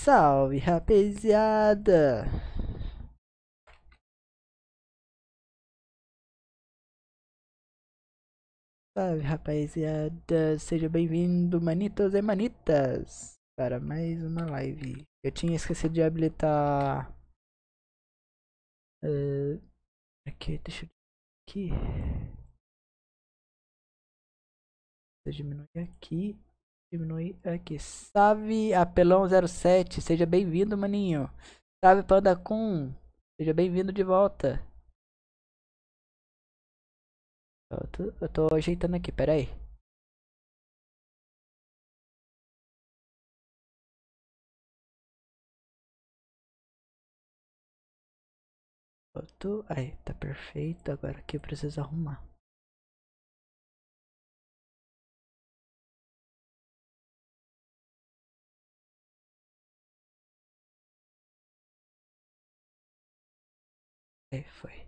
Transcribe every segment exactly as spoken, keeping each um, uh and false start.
Salve, rapaziada! Salve, rapaziada! Seja bem-vindo, manitos e manitas, para mais uma live. Eu tinha esquecido de habilitar. Uh, aqui, deixa eu. Aqui. Deixa eu diminuir aqui. Diminuir aqui. Salve, Apelão zero sete, seja bem-vindo, maninho. Salve, Panda Kun, seja bem-vindo de volta. Eu tô, eu tô ajeitando aqui, pera aí. Eu tô... Aí, tá perfeito. Agora aqui eu preciso arrumar. Aí, foi.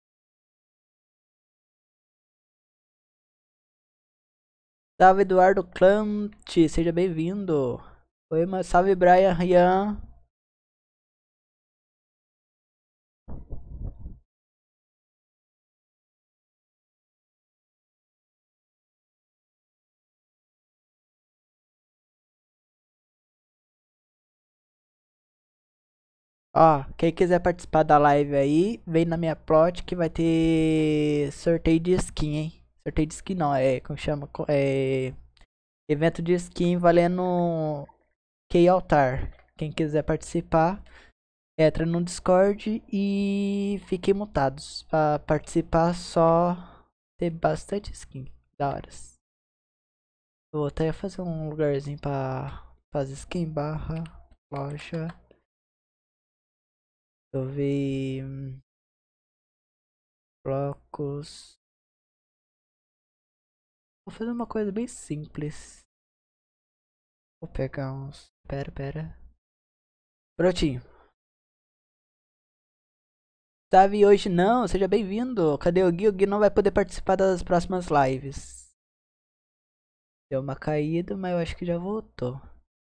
Salve, Eduardo Clant, seja bem-vindo. Oi, mas salve, Brian Rian. Ó, quem quiser participar da live aí, vem na minha plot que vai ter sorteio de skin, hein? Sorteio de skin não, é, como chama? Co- É, evento de skin valendo Key Altar. Quem quiser participar, entra no Discord e fiquem mutados. Pra participar só ter bastante skin. Da horas. Eu vou até fazer um lugarzinho pra fazer skin barra loja. Eu vi hum, blocos. Vou fazer uma coisa bem simples. Vou pegar uns. Pera, pera. Brotinho. Sabe hoje não? Seja bem-vindo. Cadê o Gui? O Gui não vai poder participar das próximas lives. Deu uma caída, mas eu acho que já voltou.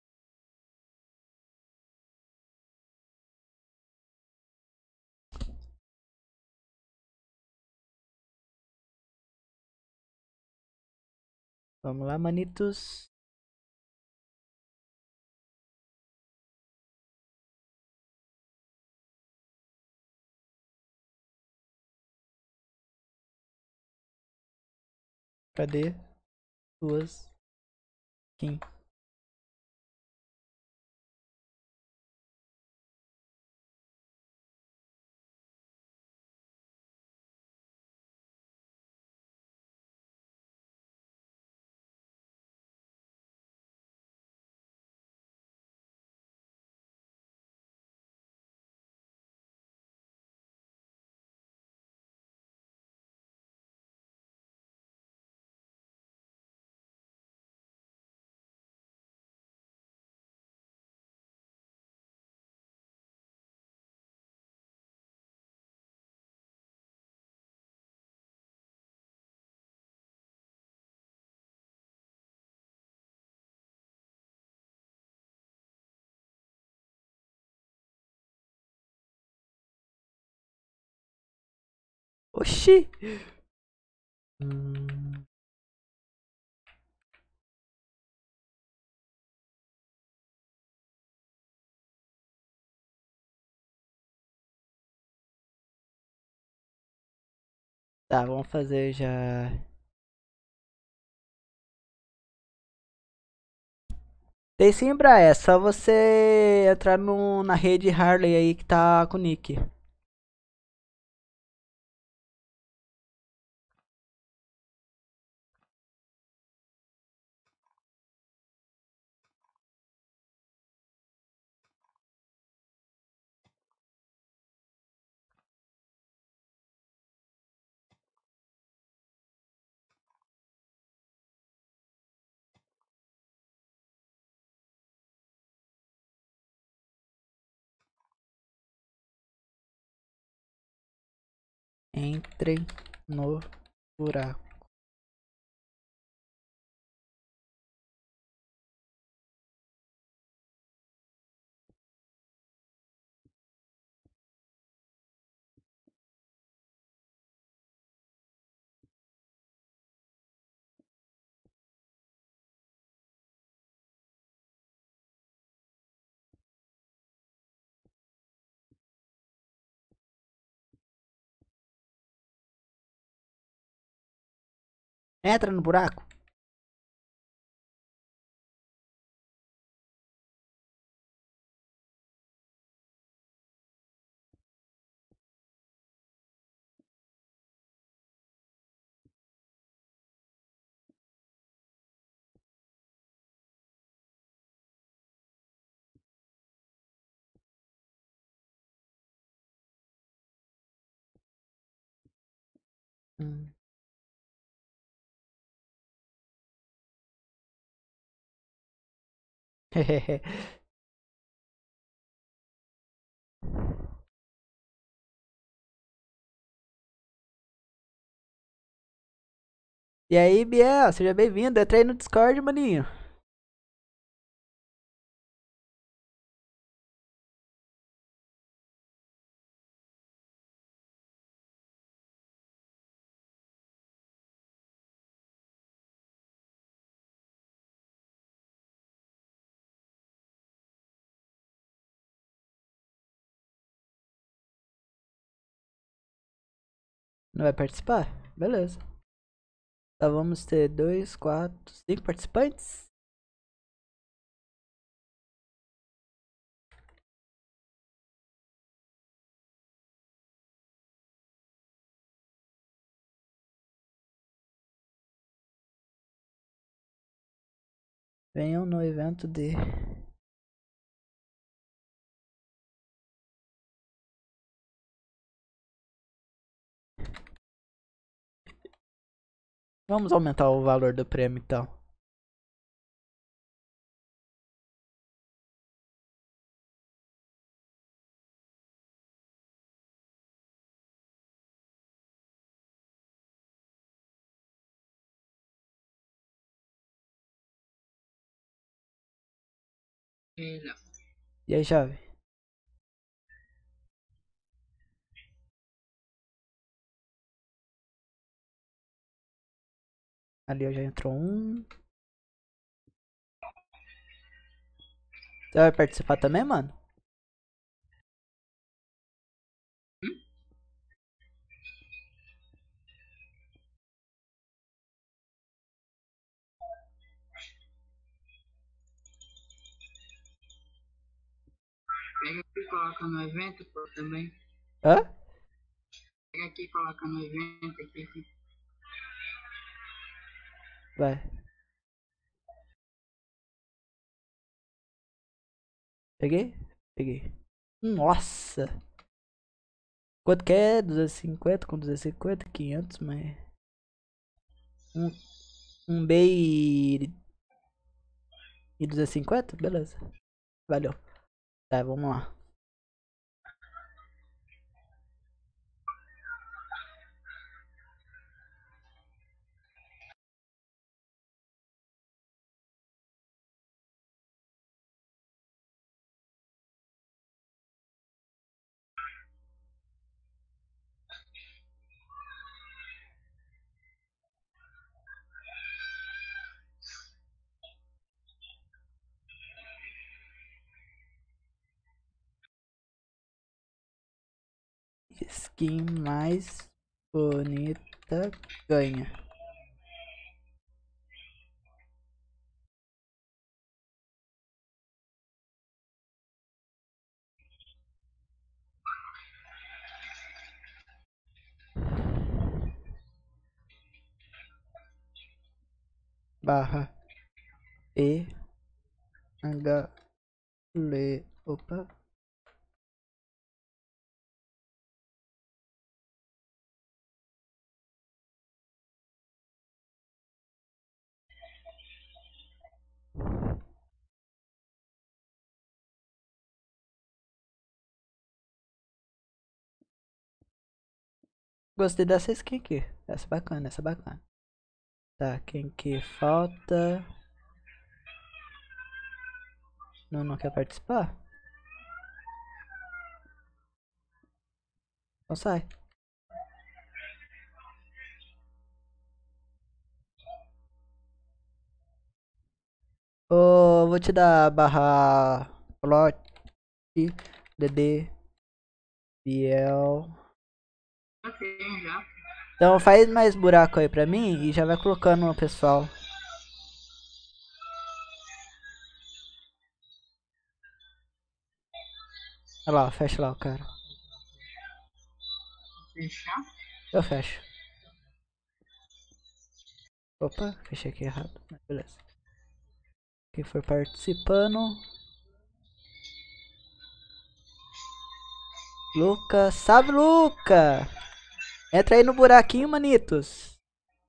Vamos lá, manitos. Cadê? Duas. Kim. Oxi! Hum, tá, vamos fazer já. Tem sim, Bra, é só você entrar no, na rede Harley aí que tá com o nick. Entrem no buraco. Entra no buraco. Hum. E aí, Biel, seja bem-vindo. Entra aí no Discord, maninho. Não vai participar? Beleza. Então vamos ter dois, quatro, cinco participantes. Venham no evento de. Vamos aumentar o valor do prêmio então. E aí, chave? Ali já entrou um. Você vai participar também, mano? Pega aqui e coloca no evento, pô, também. Hã? Pega aqui e coloca no evento aqui. Vai. Peguei? Peguei. Nossa! Quanto que é? duzentos e cinquenta com duzentos e cinquenta, quinhentos, mas. Um, um B e. E duzentos e cinquenta? Beleza. Valeu. Tá, vamos lá. Skin mais bonita ganha. Barra E H L. Opa. Gostei dessa skin aqui. Essa é bacana, essa é bacana. Tá, quem que falta? Não, não quer participar? Então sai. Ô, vou te dar barra plot, D D, Biel. Já tem, já. Então faz mais buraco aí pra mim e já vai colocando o pessoal. Olha lá, fecha lá o cara. Fechar? Eu fecho. Opa, fechei aqui errado. Mas beleza. Quem for participando. Luca, salve Luca! Entra aí no buraquinho, manitos.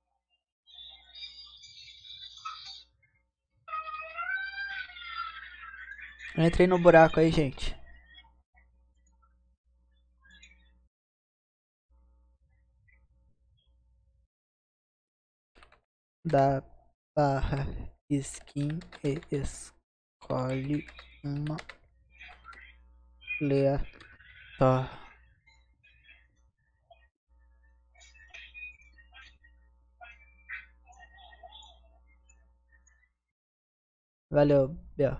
Entra aí no buraco aí, gente. Da barra skin e escolhe uma aleatória. Valeu, Bel.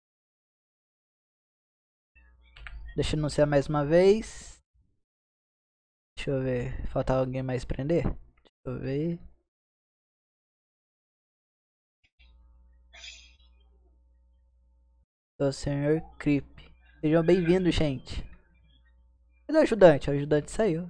Deixa eu anunciar mais uma vez. Deixa eu ver. Falta alguém mais prender? Deixa eu ver. O senhor Creep. Sejam bem-vindos, gente. Cadê o ajudante? O ajudante saiu.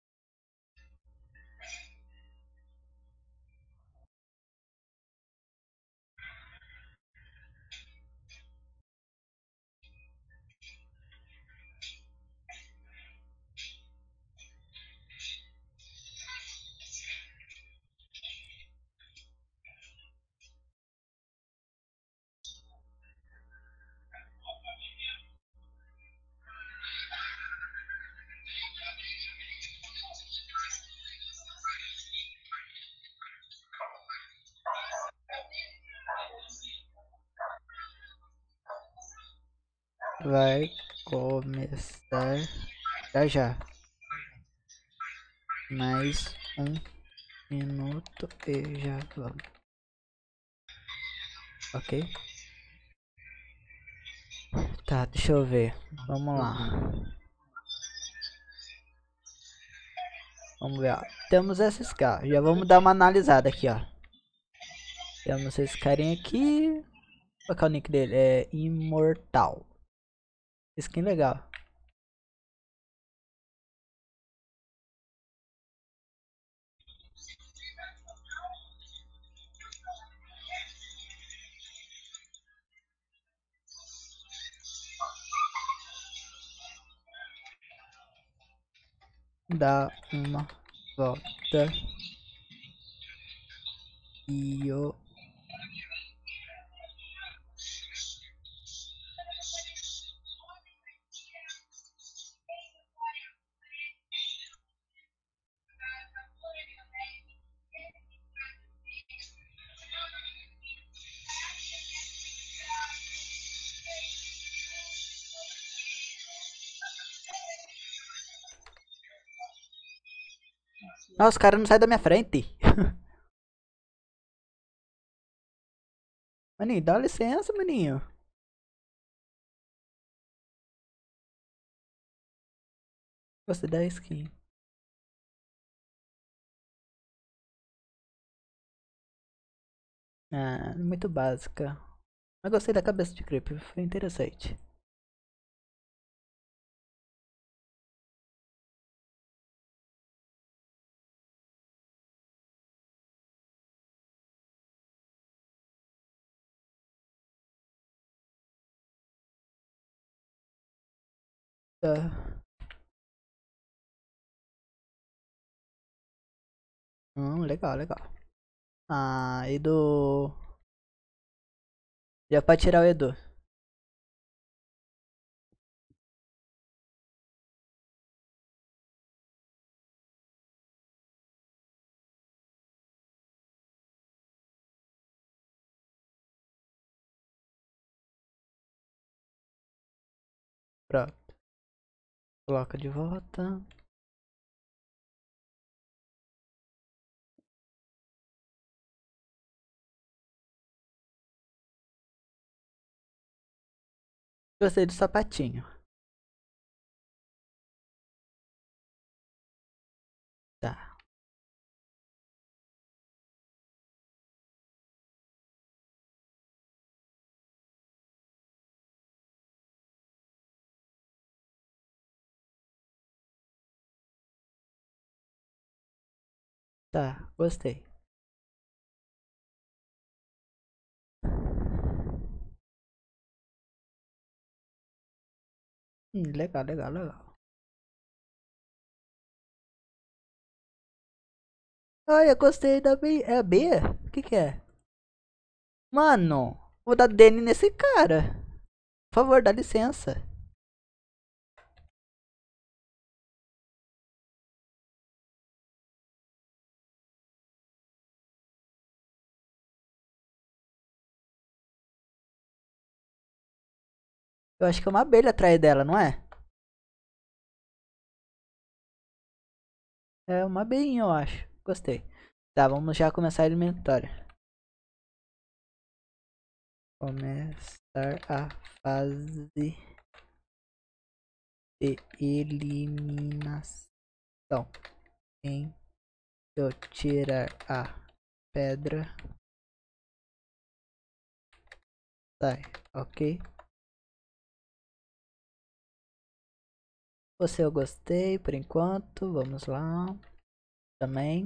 Vai começar já já. Mais um minuto e já vamos. Ok? Tá, deixa eu ver. Vamos lá. Vamos ver, ó. Temos esses caras. Já vamos dar uma analisada aqui, ó. Temos esse carinha aqui. Qual que é o nick dele? É Imortal. Skin legal. Dá uma volta. E eu... Nossa, o cara não sai da minha frente. Maninho, dá licença, maninho. Gostei da skin. Ah, muito básica. Mas gostei da cabeça de creep, foi interessante. Tá. Hum, legal, legal. Ah, e do... Já pode tirar o Edu. Pronto. Coloca de volta. Gostei do sapatinho. Tá. Tá, gostei. Hum, legal, legal, legal. Ai, eu gostei da B. É a B? O que que é? Mano, vou dar D N nesse cara. Por favor, dá licença. Eu acho que é uma abelha atrás dela, não é? É uma abelhinha, eu acho. Gostei. Tá, vamos já começar a eliminatória. Começar a fase de eliminação. Quem eu tirar a pedra sai, ok? Você eu gostei por enquanto. Vamos lá. Também.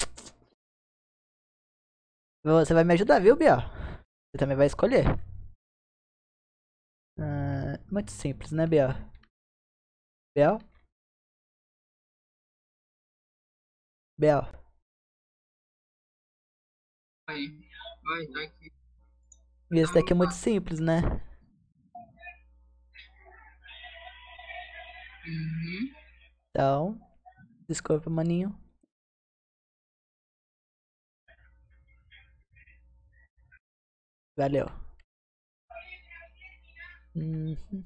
Você vai me ajudar, viu, Biel? Você também vai escolher. Ah, muito simples, né, Biel? Biel? Biel. Vai, vai, tá aqui. E esse Tá daqui é muito mutado. simples, né? Uhum. Então, desculpa, maninho. Valeu. Uhum.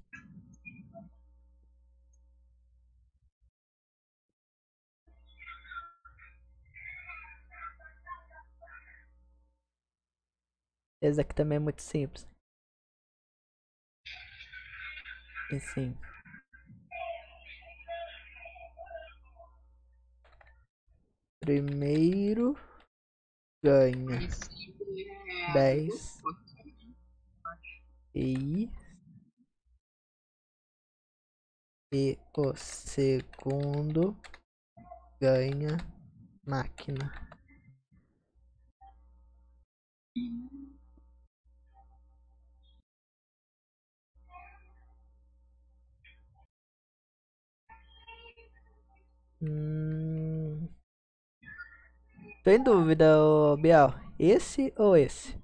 Esse daqui também é muito simples. E sim. Primeiro ganha Mas sempre é a do dez. Goku. E, e o segundo ganha máquina. Hum, tô em dúvida, ô Bial. Esse ou esse?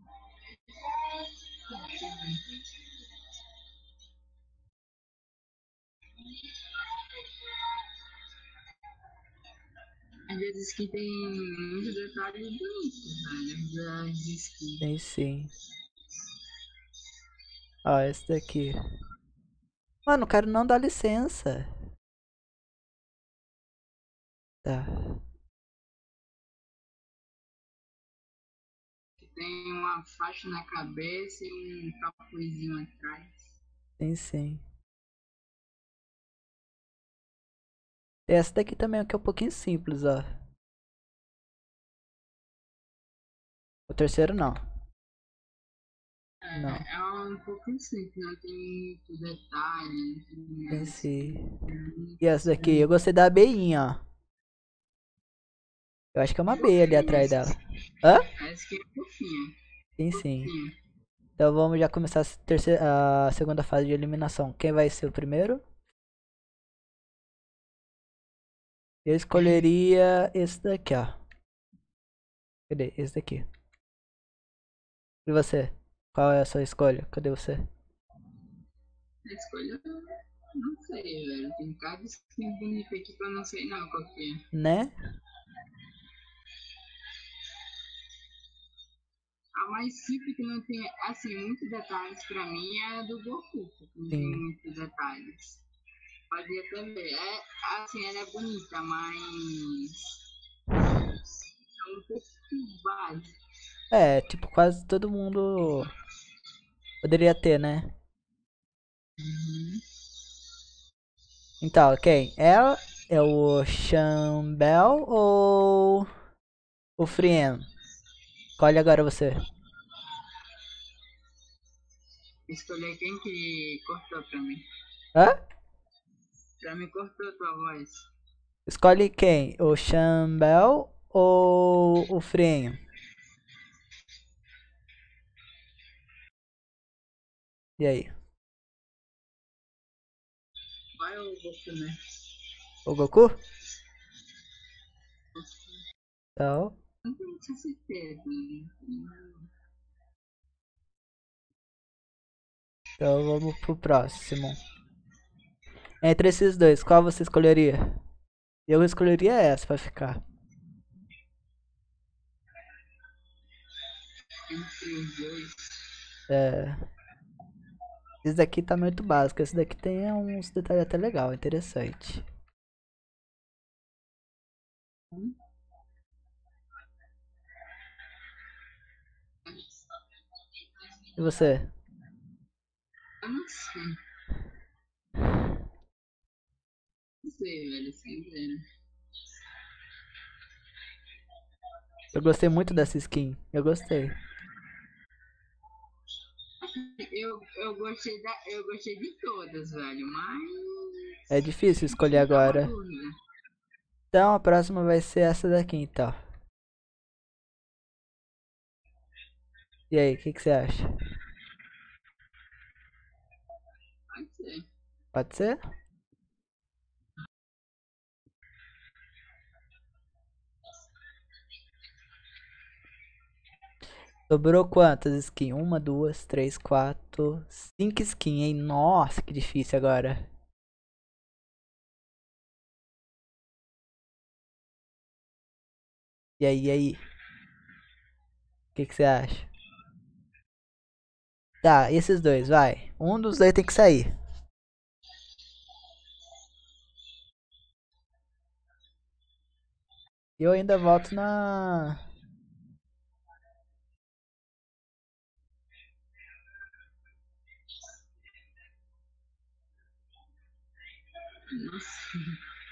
Às vezes que tem muitos detalhes bonitos, né? Das skins. Tem sim. Ó, esse daqui. Mano, o cara não dá licença. Tá. Tem uma faixa na cabeça e um capuzinho atrás. Tem sim. Essa daqui também que é um pouquinho simples, ó. O terceiro não. Não. É, é um pouco simples, não tem muito detalhe, não tem Tem nada sim. assim. E essa daqui, eu gostei da abelhinha, ó. Eu acho que é uma abelha ali Fofinha, atrás essa, dela. Hã? essa aqui é fofinha. Sim, sim. Fofinha. Então vamos já começar a, terceira, a segunda fase de eliminação. Quem vai ser o primeiro? Eu escolheria esse daqui, ó. Cadê? Esse daqui. E você? Qual é a sua escolha? Cadê você? A escolha, não sei, velho. Tem cada skin bonita aqui que eu não sei não qual que é. Né? A mais simples que não tem, assim, muitos detalhes pra mim é a do Goku, que não tem Sim. muitos detalhes. Pode até ver. É, assim, ela é bonita, mas é um pouco básica. É, tipo, quase todo mundo poderia ter, né? Uhum. Então, quem? Ela é o Chambel ou o Frien? Escolhe agora você. Escolher quem que cortou pra mim. Hã? Pra mim cortou tua voz. Escolhe quem? O Chambel ou o freio? E aí? Vai o Goku, né? O Goku? Então, Não tenho muita certeza. Né? então vamos pro próximo. Entre esses dois, qual você escolheria? Eu escolheria essa pra ficar. Entre os dois. É, esse daqui tá muito básico. Esse daqui tem uns detalhes até legal, interessante. Hum? E você? Eu não sei. Não sei, velho. Sem ver. Eu gostei muito dessa skin. Eu gostei. Eu, eu, gostei da, eu gostei de todas, velho. Mas. É difícil escolher Dá uma agora. dúvida. Então a próxima vai ser essa daqui, então. E aí, o que, que você acha? Pode ser. Pode ser? Sobrou quantas skins? Uma, duas, três, quatro, cinco skins, hein? Nossa, que difícil agora. E aí, e aí? O que, que você acha? Tá, esses dois, vai. Um dos dois tem que sair. E eu ainda volto na. Nossa.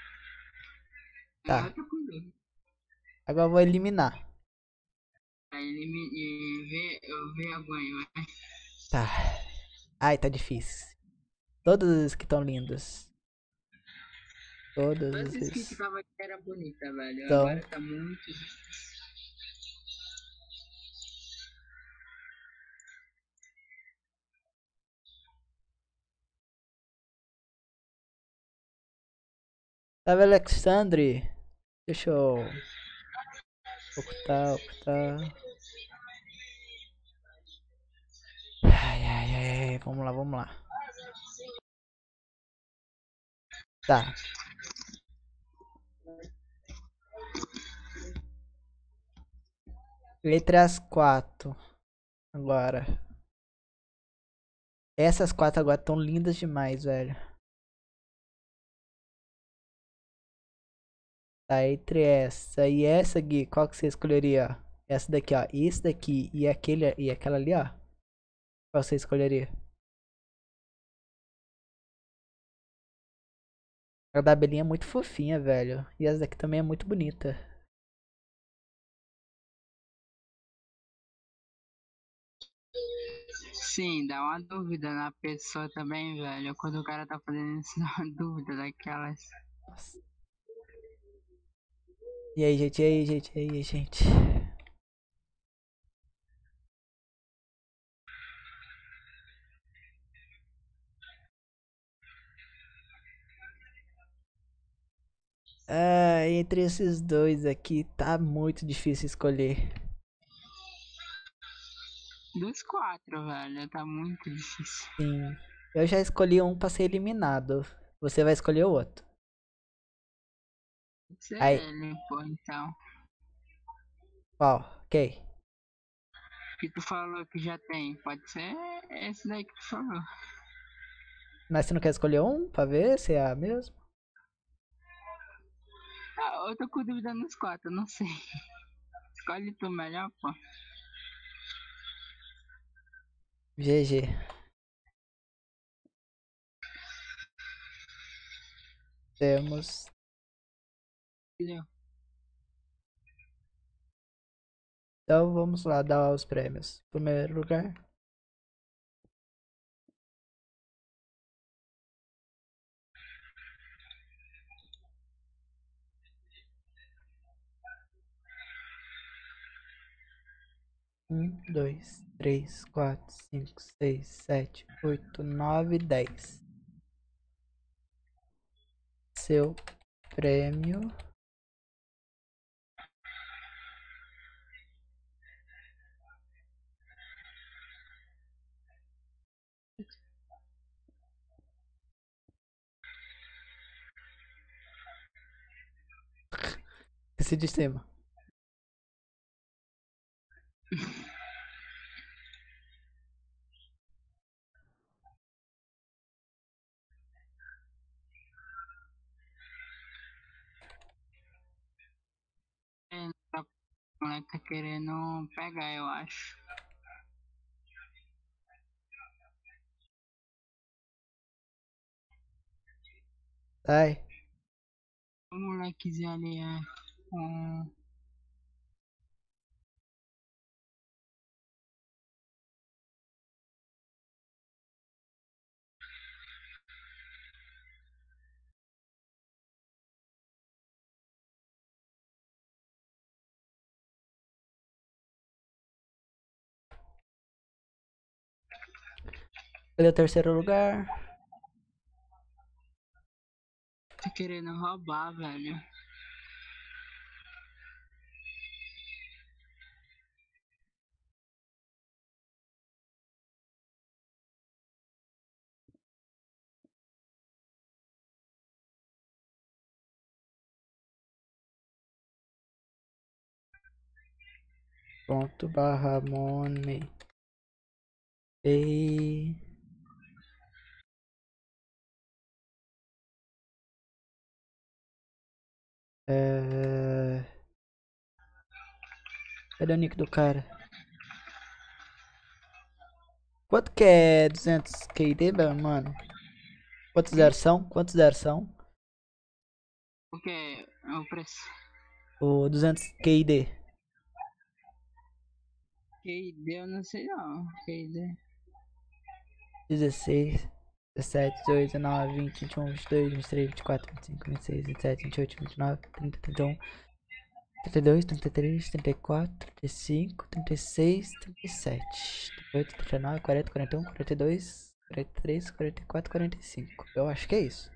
Tá, Agora eu tô com dúvida. agora eu vou eliminar. Aí ele me. E vê, eu vergonho, mas. Tá. Ai, tá difícil. Todas as que estão lindas. Todas Todas as as skins que vezes. tava aqui era bonita, velho. Então, Agora tá muito difícil. tava Alexandre. Deixa eu ocultar, ocultar. Ai, ai, ai, vamos lá, vamos lá. Tá. Entre as quatro. Agora. Essas quatro agora estão lindas demais, velho. Tá entre essa e essa aqui, qual que você escolheria? Essa daqui, ó. Isso daqui e aquele e aquela ali, ó. Qual você escolheria? A da abelhinha é muito fofinha, velho. E essa daqui também é muito bonita. Sim, dá uma dúvida na pessoa também, velho. Quando o cara tá fazendo isso, dá uma dúvida daquelas. Nossa. E aí, gente, e aí, gente, e aí, gente. Ah, entre esses dois aqui tá muito difícil escolher. Dos quatro, velho. Tá muito difícil. Sim. Eu já escolhi um pra ser eliminado. Você vai escolher o outro. Pode ser Aí, ele, pô, então. qual? Ok. Que tu falou que já tem. Pode ser esse daí que tu falou. Mas você não quer escolher um pra ver se é a mesma? Ah, eu tô com dúvida nos quatro, não sei. Escolhe tu melhor, pô. G G. Temos. Entendeu? Então vamos lá dar os prêmios. Primeiro lugar. Um, dois, três, quatro, cinco, seis, sete, oito, nove, dez. Seu prêmio esse de cima. É, tá- o moleque tá querendo pegar, eu acho. Sai. O molequezinho ali é. Um... Cadê o terceiro lugar? Tá querendo roubar, velho. Ponto barra money. E... É... Cadê o nick do cara? Quanto que é duzentos Q I D, meu mano? Quantos zeros são? Quantos zeros são? Porque é o preço. O duzentos Q I D. Que deu, não sei não. Que deu. dezesseis, dezessete, dezoito, dezenove, vinte, vinte e um, vinte e dois, vinte e três, vinte e quatro, vinte e cinco, vinte e seis, vinte e sete, vinte e oito, vinte e nove, trinta, trinta e um, trinta e dois, trinta e três, trinta e quatro, trinta e cinco, trinta e seis, trinta e sete, trinta e oito, trinta e nove, quarenta, quarenta e um, quarenta e dois, quarenta e três, quarenta e quatro, quarenta e cinco. Eu acho que é isso.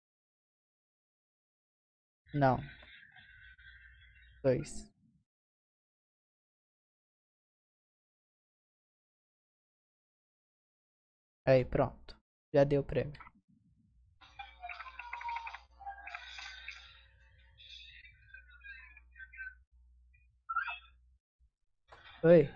Não. Dois. Aí, pronto. Já deu o prêmio. Oi.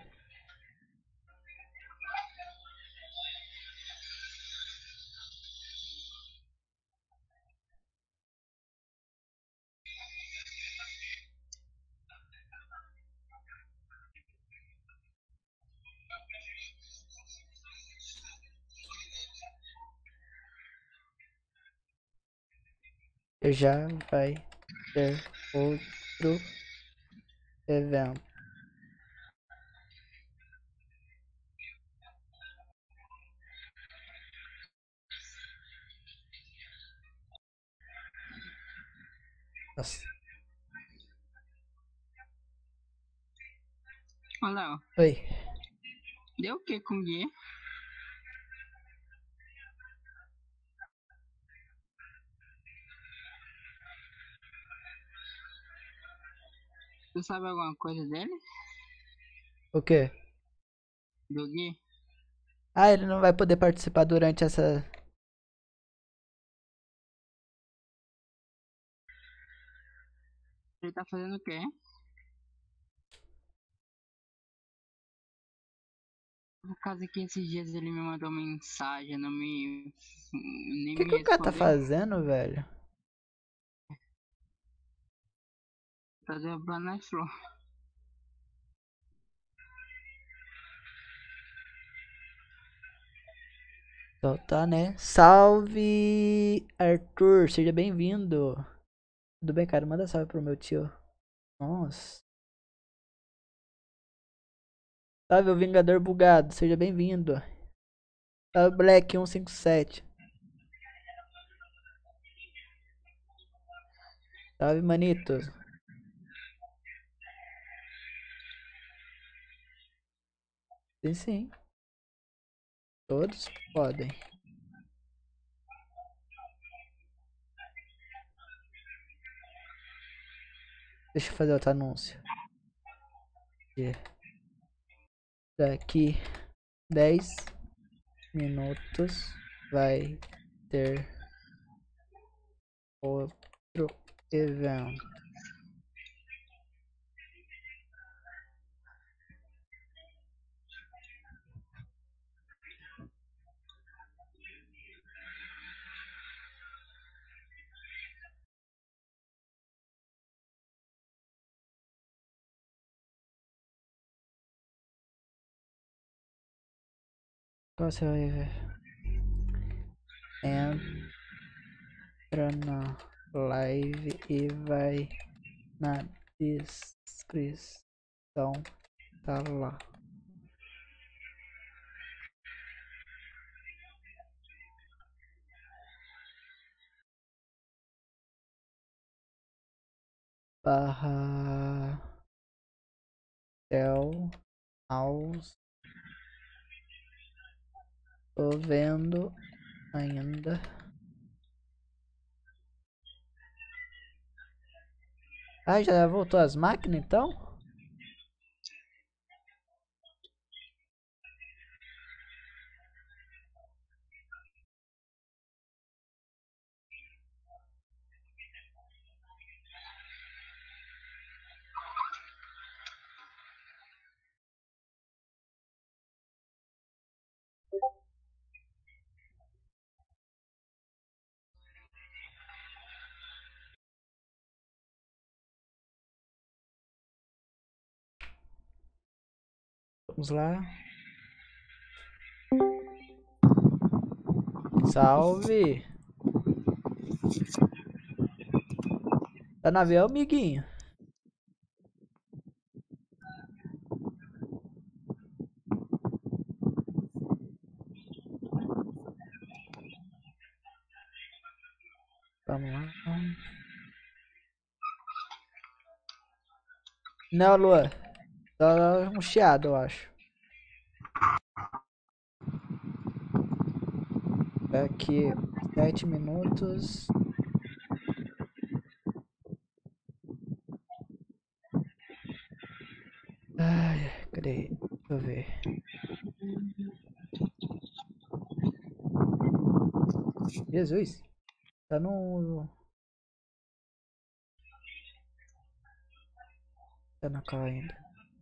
Já vai ter outro evento. Nossa. Ô, Léo, Oi. deu o que com o Gui? Tu sabe alguma coisa dele? O quê? Do Gui? Ah, ele não vai poder participar durante essa. Ele tá fazendo o quê? Por causa que esses dias ele me mandou mensagem, não me. O nem que que me o cara tá respondeu. fazendo, velho? Tá derrubando as flores. Então tá, né? Salve, Arthur. Seja bem-vindo. Tudo bem, cara? Manda salve pro meu tio. Nossa. Salve, o Vingador Bugado. Seja bem-vindo. Salve, Black cento e cinquenta e sete. Salve, Manitos. Sim, sim. Todos podem. Deixa eu fazer outro anúncio. Daqui dez minutos vai ter outro evento. Qual você vai ver? Entra na live e vai na descrição. Tá lá. Barra Tel House. Tô vendo ainda. Ah, já voltou as máquinas então? Vamos lá. Salve! Tá no avião, amiguinho? Vamos lá. Não, Lua. Só um chiado, eu acho. Daqui sete minutos. Ai, cadê? Deixa eu ver. Jesus. Tá no. Tá na cal ainda.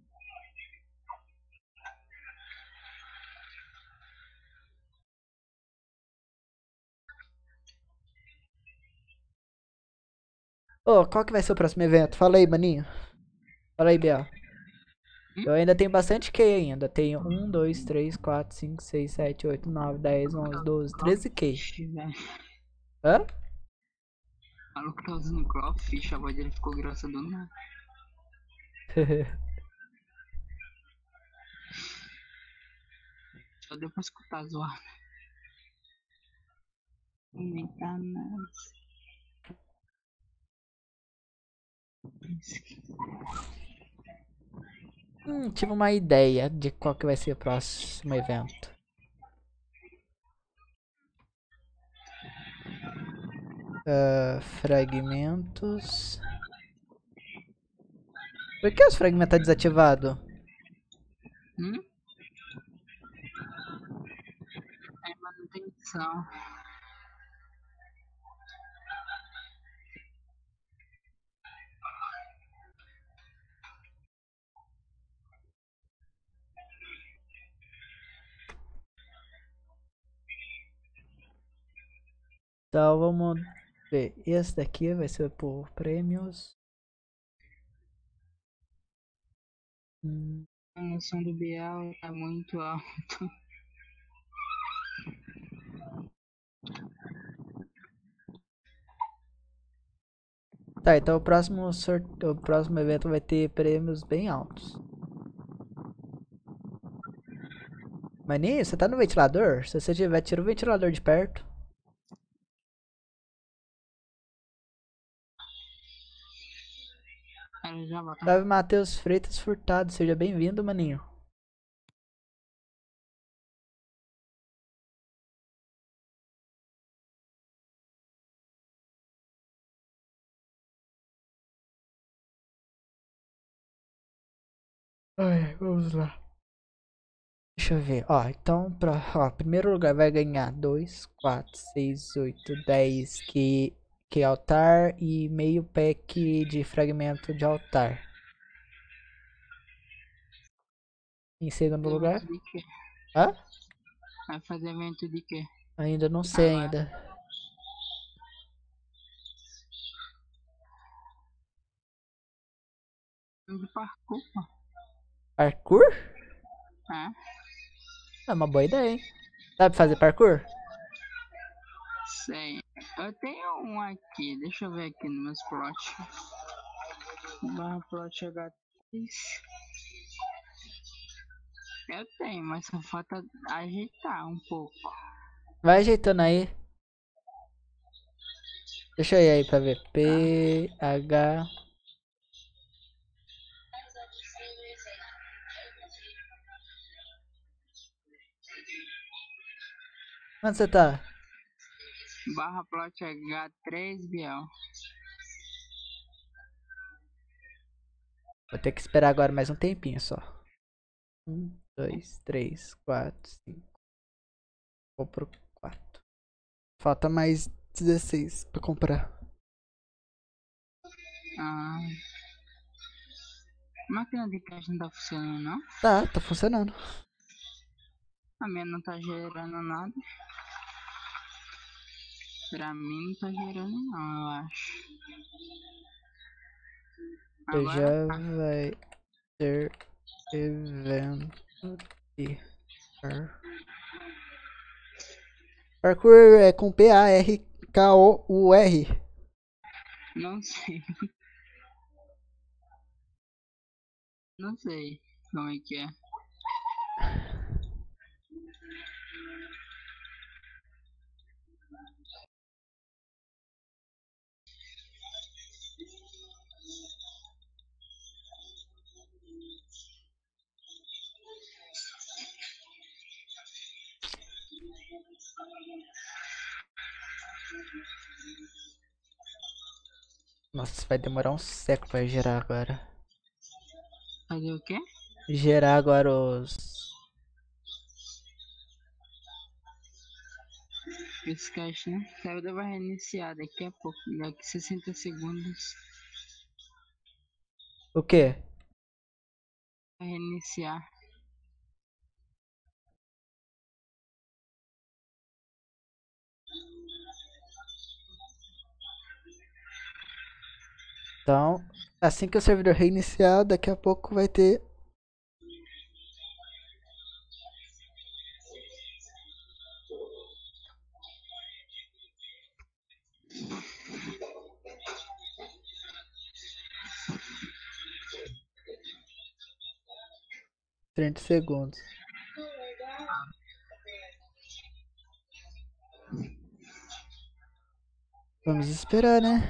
Ô, qual que vai ser o próximo evento? Fala aí, maninho. Fala aí, Biel. Eu ainda tenho bastante Q ainda. Tenho um, dois, três, quatro, cinco, seis, sete, oito, nove, dez, onze, doze, treze Q. Hã? O maluco tá usando Crawfish, a voz dele ficou grossa do nada. Só deu pra escutar zoado. Aumentar nas. Hum, tive uma ideia de qual que vai ser o próximo evento. Uh, fragmentos. Por que os fragmentos tá desativado? Hum? É manutenção. Então vamos ver. Esse daqui vai ser por prêmios. Hum. A noção do Biel tá muito alta. Tá, então o próximo sorteio, o próximo evento vai ter prêmios bem altos. Maninho, você tá no ventilador? Se você tiver, tira o ventilador de perto. Ela já vai. Salve, Matheus Freitas Furtado. Seja bem-vindo, maninho. Ai, vamos lá. Deixa eu ver. Ó, então, pra, ó, primeiro lugar vai ganhar dois, quatro, seis, oito, dez que, que altar e meio pack de fragmento de altar. Em segundo lugar? Evento de quê? Hã? Vai fazer evento de quê? Ainda não sei Agora. ainda. De parkour, pô. Parkour? É, É uma boa ideia, hein? Sabe fazer parkour? sei. Eu tenho um aqui, deixa eu ver aqui nos meus plots. Barra plot H três. Eu tenho, mas só falta ajeitar um pouco. Vai ajeitando aí. Deixa eu ir aí pra ver. Tá? P, H. Onde você tá? Barra plot H três, Biel. Vou ter que esperar agora mais um tempinho só. Um, dois, três, quatro, cinco. Vou pro quatro. Falta mais dezesseis pra comprar. Ah, a máquina de caixa não tá funcionando, não? Tá, tá funcionando. A minha não tá gerando nada. Pra mim não tá gerando, não, eu acho. Você Agora já tá. vai ter evento de par- parkour é com P A R K O U R. Não sei, não sei como é que é. Nossa, vai demorar um século pra gerar agora. Fazer o quê? Gerar agora os. Esse caixa, né? O servidor vai reiniciar daqui a pouco, daqui sessenta segundos. O quê? Vai reiniciar. Então, assim que o servidor reiniciar, daqui a pouco vai ter. trinta segundos. Vamos esperar, né?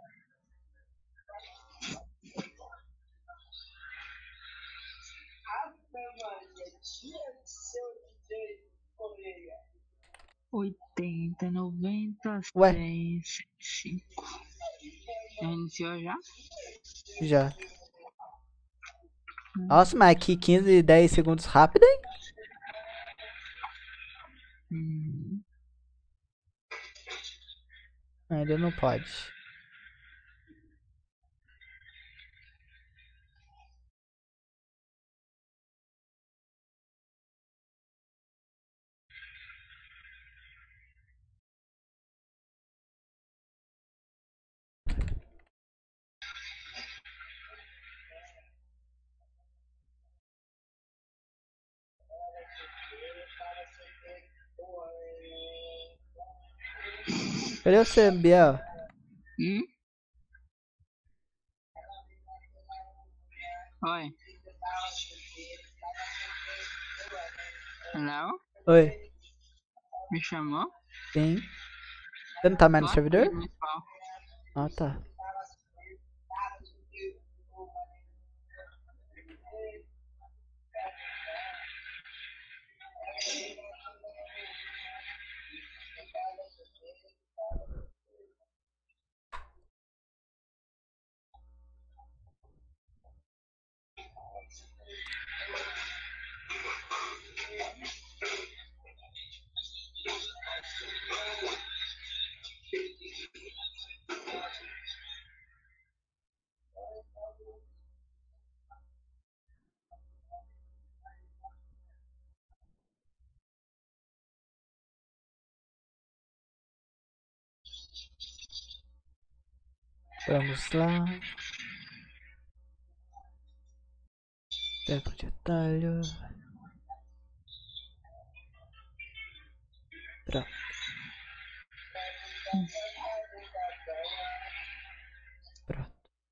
Oitenta, noventa, Ué, cem, cinco. Já iniciou já? já. Nossa, mas aqui quinze, dez segundos rápido, hein? Hum. Ainda não pode. Cadê você, Biel? Hum? Oi. Hello? Oi. Me chamou? Sim. Você não tá mais Tô no aqui servidor? no spawn. Ah, tá. Vamos lá. Tempo de atalho. Pronto. Pronto.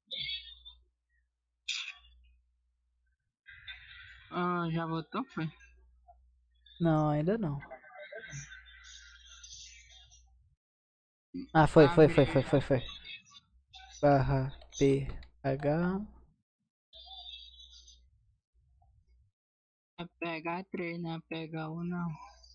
Ah, já votou, foi? Não, ainda não. Ah, foi, foi, Abre. foi, foi, foi, foi. Barra P H. É pegar três, não é pegar um, não.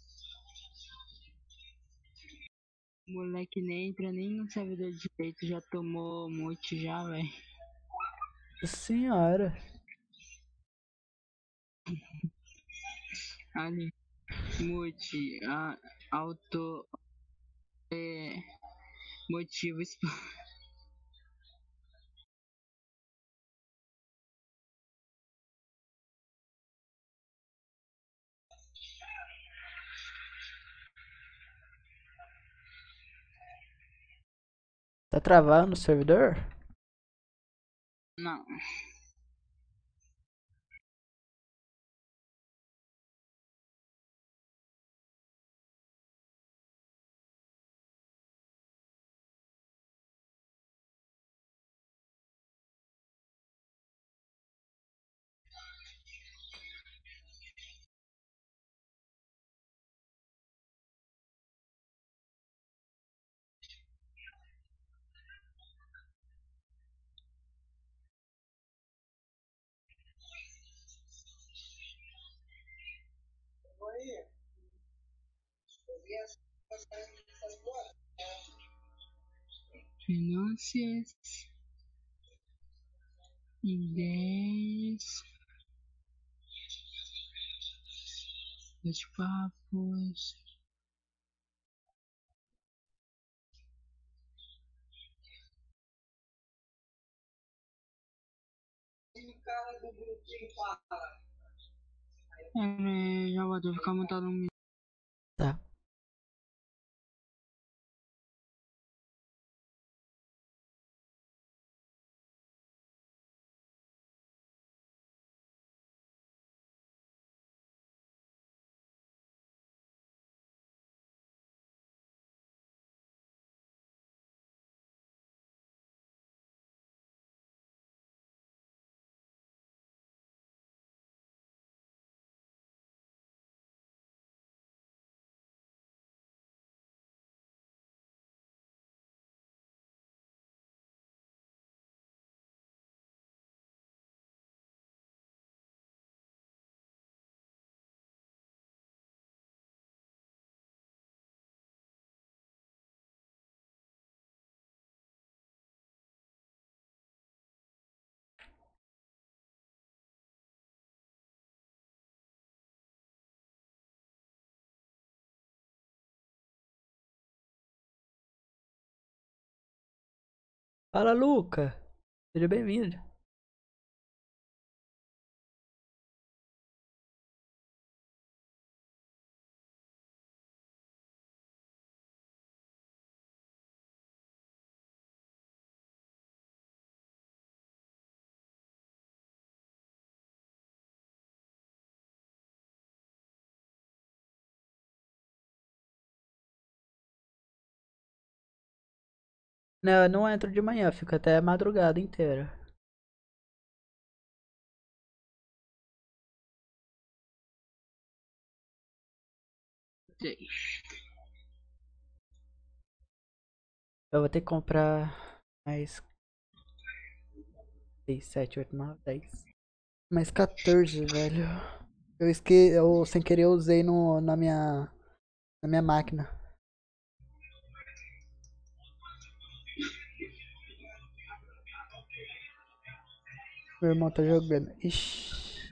O moleque nem entra nem no servidor de direito, já tomou mute já, velho. Senhora. Ali, mute, a, auto, é, motivo, expo- Tá travando o servidor? não. Finanças, ideias, bate-papos. É, já vou ficar montado um minuto. Tá. Fala, Luca. Seja bem-vindo. Não, eu não entro de manhã, fico até a madrugada inteira. Sei. Eu vou ter que comprar mais seis, sete, oito, nove, dez. Mais quatorze, velho. Eu esque... eu sem querer usei no... na minha na minha máquina. Meu irmão tá jogando. Ixi.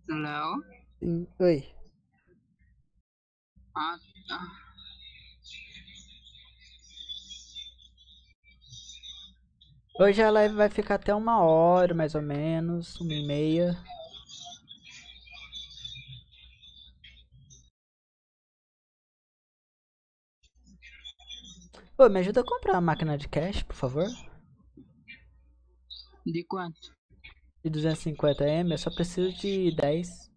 Léo? Sim. Oi. Ah, tá. Hoje a live vai ficar até uma hora, mais ou menos, uma e meia. Ô, me ajuda a comprar uma máquina de cash, por favor. De quanto? De duzentos e cinquenta M, eu só preciso de dez.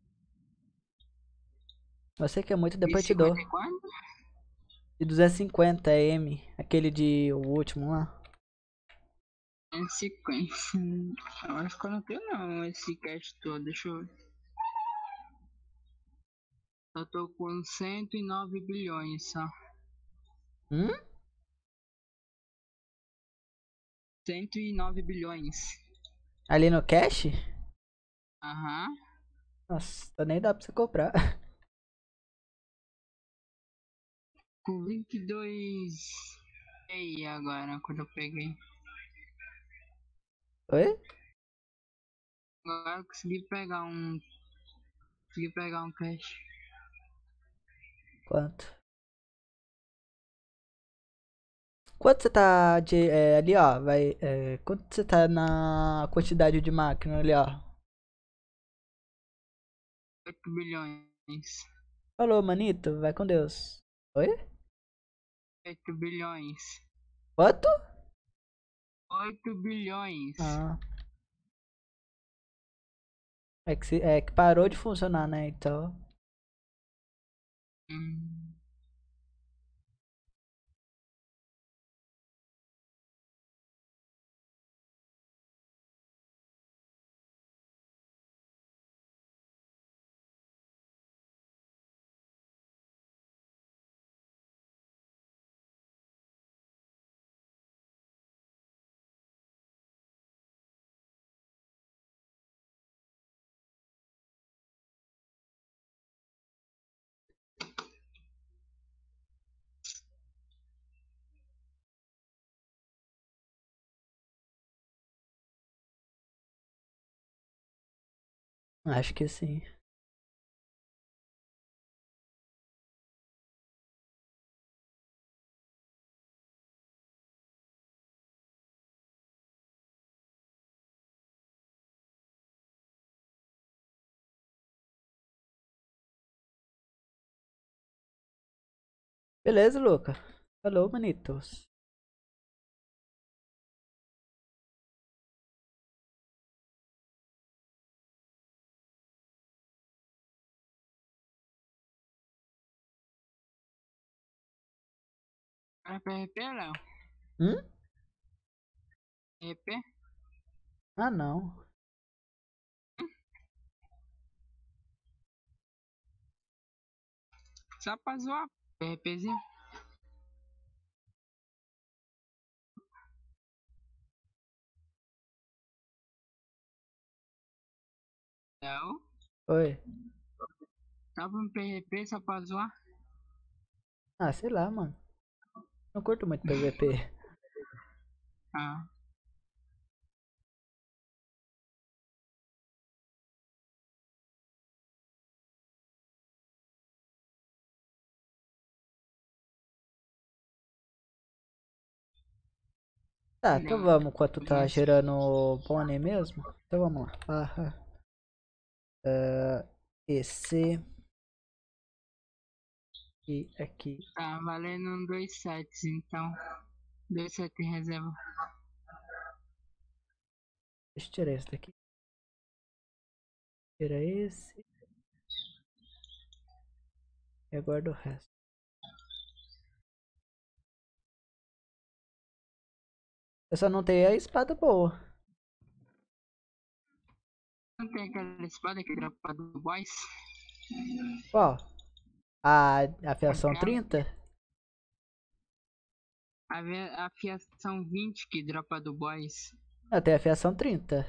Eu sei que é muito, De depois eu te dou. cinquenta e quanto? De duzentos e cinquenta M, aquele de o último lá. Em sequência. Eu acho que eu não tenho não esse cash todo. Deixa eu ver. Eu tô com cento e nove bilhões só. Hum? cento e nove bilhões. Ali no cash? Aham. Nossa, então nem dá pra você comprar. Com vinte e dois. E agora, quando eu peguei. Oi? Agora eu consegui pegar um. Consegui pegar um cash. Quanto? Quanto você tá de. É, ali, ó. Vai. É, quanto você tá na quantidade de máquina ali, ó? oito bilhões. Falou, manito. Vai com Deus. Oi? oito bilhões. Quanto? oito bilhões. Ah. É que, se, é que parou de funcionar, né? Então. Hum. Acho que sim. Beleza, Luca. Falou, manitos. É P R P, Léo? Hum? P R P? Ah, não. Só pra zoar. PRPzinho? Não. Oi. Só pra um P R P, só pra zoar? Ah, sei lá, mano. Não curto muito P V P. Ah. Tá, então Nem. vamos. Enquanto tá Mas. gerando pônei mesmo. Então vamos lá. Barra. Uh, E C. E aqui. Tá valendo um dois sets, então. Dois sets em reserva. Deixa eu tirar esse daqui. Tira esse. E aguarda o resto. Eu só não tenho a espada boa. Não tem aquela espada que dropa do boys? Qual? A afiação Aquela. trinta? A ve- a afiação vinte que dropa do boys. Eu tenho a afiação trinta.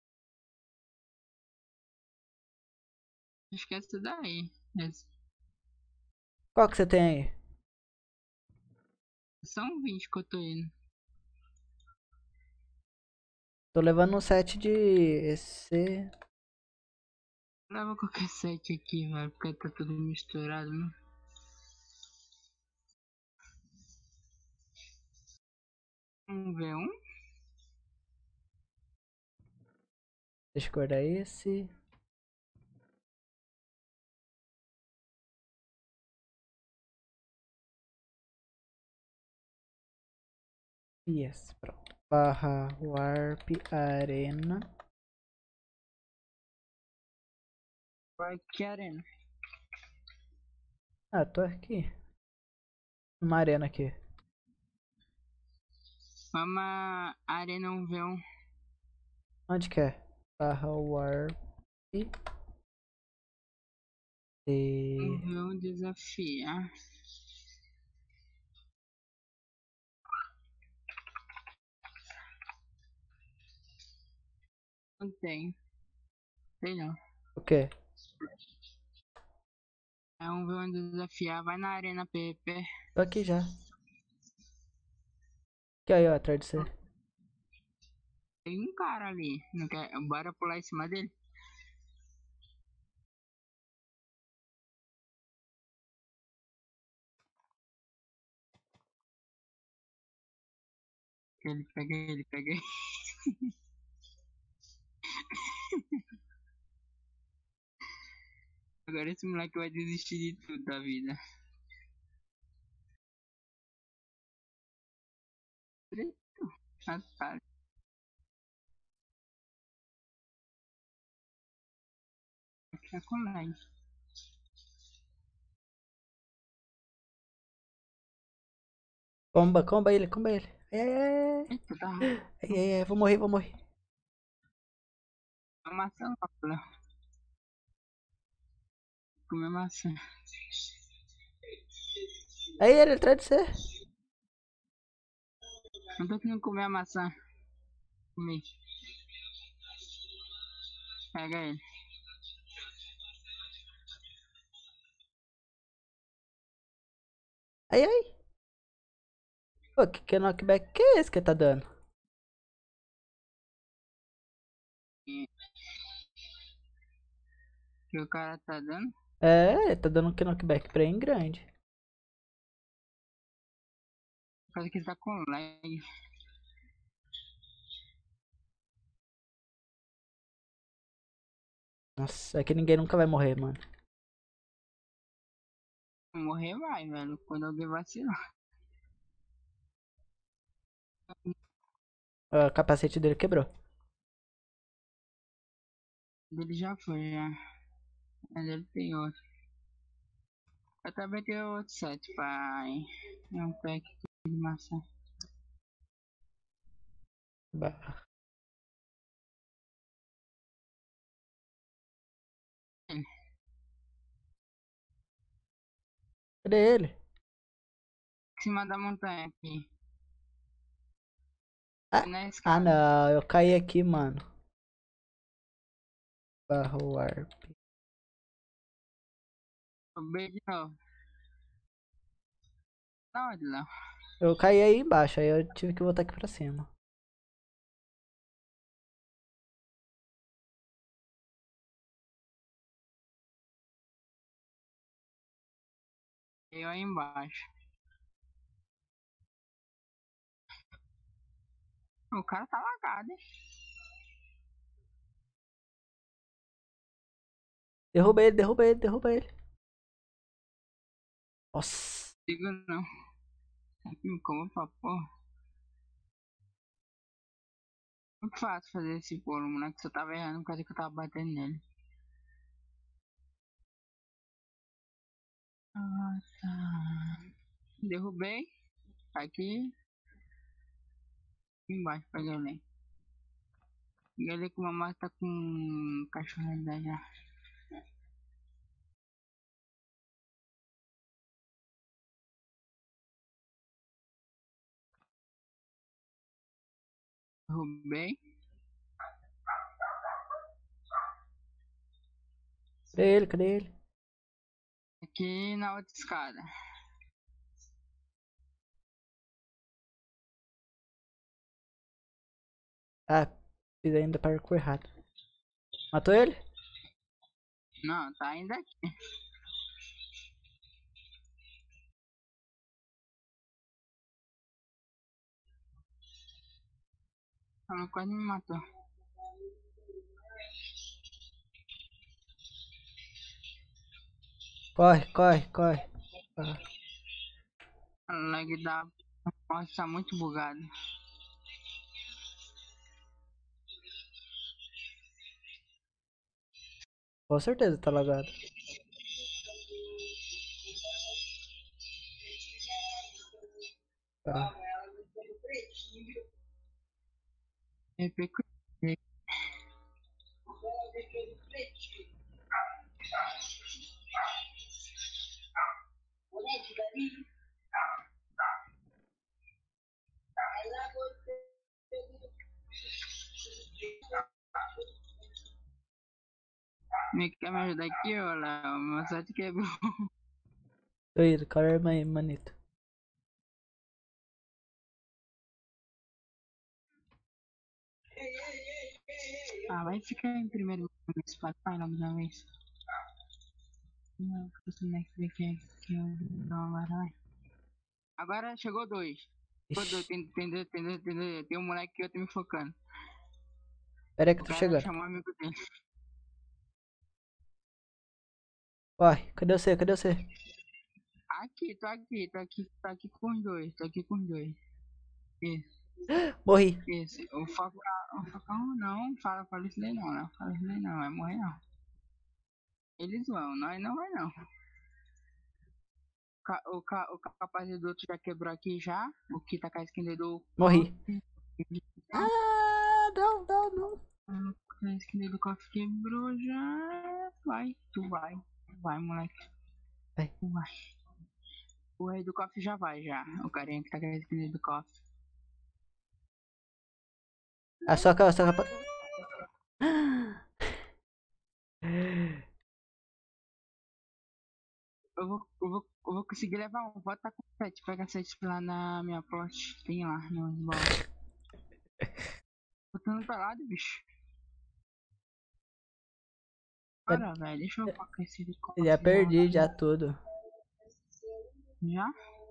Acho que é essa daí. Essa. Qual que você tem aí? São vinte que eu tô indo. Tô levando um set de E C. Leva qualquer site aqui, velho, porque tá tudo misturado, mano. Um v um. Deixa eu guardar esse. Yes, pronto. Barra Warp Arena. Vai que arena. Ah, tô aqui. Uma arena aqui. Vamos arena um v um. Onde que é? Barra Warp. Um E... v um desafiar. Não tem. Tem não. O quê? É um v um desafiar. Vai na arena P V P. Tô aqui já. Que aí, ó, atrás de você. Tem um cara ali. Não quer... Bora pular em cima dele. Ele pega ele, pega ele. Agora esse moleque vai desistir de tudo da vida. Ah, tá. Sacanagem. Comba, comba ele, comba ele. Ai, ai, Eita, tá ai, ai, ai, vou morrer, vou morrer. uma maçã lá, Léo. Comer maçã. Aí ele atrás de você. Não tô querendo comer a maçã. Comi. Pega ele. Ai, ai. Pô, que, que knockback que é esse que tá dando? Que o cara tá dando. É, tá dando um knockback bem grande. Por causa que ele tá com lag. Nossa, é que ninguém nunca vai morrer, mano. Morrer vai, velho. Quando alguém vacilar. Ó, o capacete dele quebrou. Ele já foi, já. Mas ele tem outro. Eu também tenho outro set, pai. É um pack de maçã. Bah. Ele. Cadê ele? Em cima da montanha aqui. Ah, Na ah escada. não, eu caí aqui, mano. Barra Warp. Subi de novo. Da onde, Léo? Eu caí aí embaixo, aí eu tive que voltar aqui pra cima. Eu aí embaixo. O cara tá lagado, hein? Derruba ele, derruba ele, derruba ele. Nossa. Digo não. Aqui como pra porra. Muito fácil fazer esse bolo, moleque. Só tava errando por causa que eu tava batendo nele. Ah, tá. Derrubei. Aqui. Embaixo, peguei ele. Peguei ele com uma mata com cachorro já. Derrubei. Cadê ele, cadê ele? Aqui na outra escada. Ah, fiz ainda parkour errado. Matou ele? Não, tá ainda aqui. Ela quase me matou. Corre, corre, corre. Ah. A lag da mouse tá muito bugado. Com certeza tá lagado. Tá. É pecu- Me quer me ajudar aqui, ó, Léo? Meu site quebrou. Tô indo, calma aí, manito. Ah, vai ficar em primeiro nesse papai logo de uma vez. Não, esse moleque aqui que eu não vai. Agora chegou dois. Chegou dois, Ixi. tem, tem, tem, tem, tem, tem um moleque que eu tô me focando. Pera aí que O eu tô cara chegando. chamou o amigo dele. Corre, cadê você? Cadê você? Aqui, tô aqui, tô aqui, tô aqui com os dois, tô aqui com os dois. Isso, Morri. isso. O Falcão, o Falcão não, fala, fala isso daí não, não. Fala isso daí não, vai morrer não. Eles vão, nós não vai não. Ca- O, ca, o capaz do outro já quebrou aqui já. O que tá com a skin do Morri. Coffee. Ah, não, não, não. A skin do Coffee quebrou já. Vai, tu vai. Vai, moleque. Vai. Tu vai. O rei do Coffee já vai já. O carinha que tá com a skin do Coffee. Ah, só que, só que... Eu vou, eu vou, eu vou conseguir levar um. Vou tá com sete. Pega sete lá na minha plot. Tem lá no baú. Botando pra lado, bicho. Para, velho. Deixa eu focar esse do Coffee. Já perdi, já tudo. Já?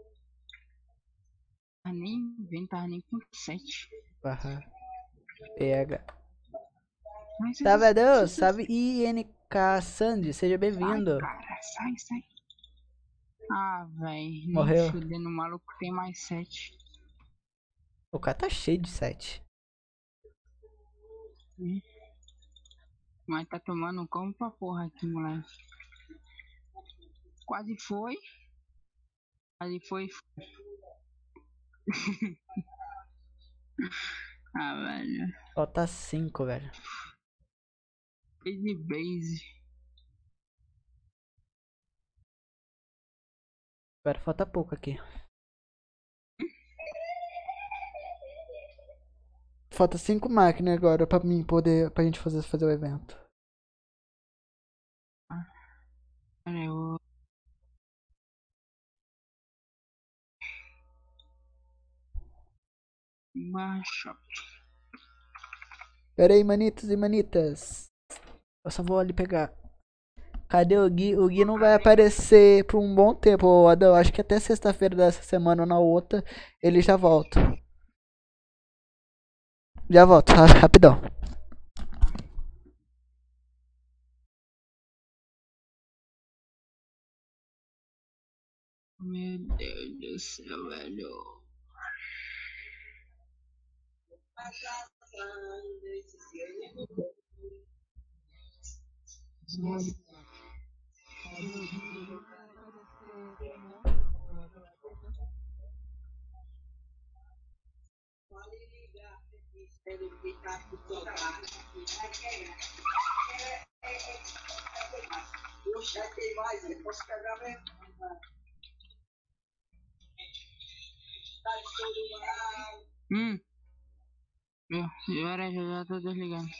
Tá nem vem, tá nem com sete. Aham. Pega. Mas Sabe a Deus? sai, Sabe I N K Sandy? Seja bem-vindo. cara. Sai, sai. Ah, véi. Nem Morreu. fudendo. O maluco tem mais sete. O cara tá cheio de sete. Hum. Mas tá tomando como pra porra aqui, moleque. Quase foi. Quase foi. Ah, velho. Falta cinco, velho. Base base. Agora falta pouco aqui. Falta cinco máquinas agora pra mim poder, pra gente fazer, fazer o evento. Pera aí, eu... Baixa. Pera aí, manitos e manitas. Eu só vou ali pegar. Cadê o Gui? O Gui não vai aparecer por um bom tempo, ô Adão. Acho que até sexta-feira dessa semana ou na outra ele já volta. Já volto, ra- rapidão. Meu Deus do céu, velho. Hum. Meu, já, já, já tô desligando.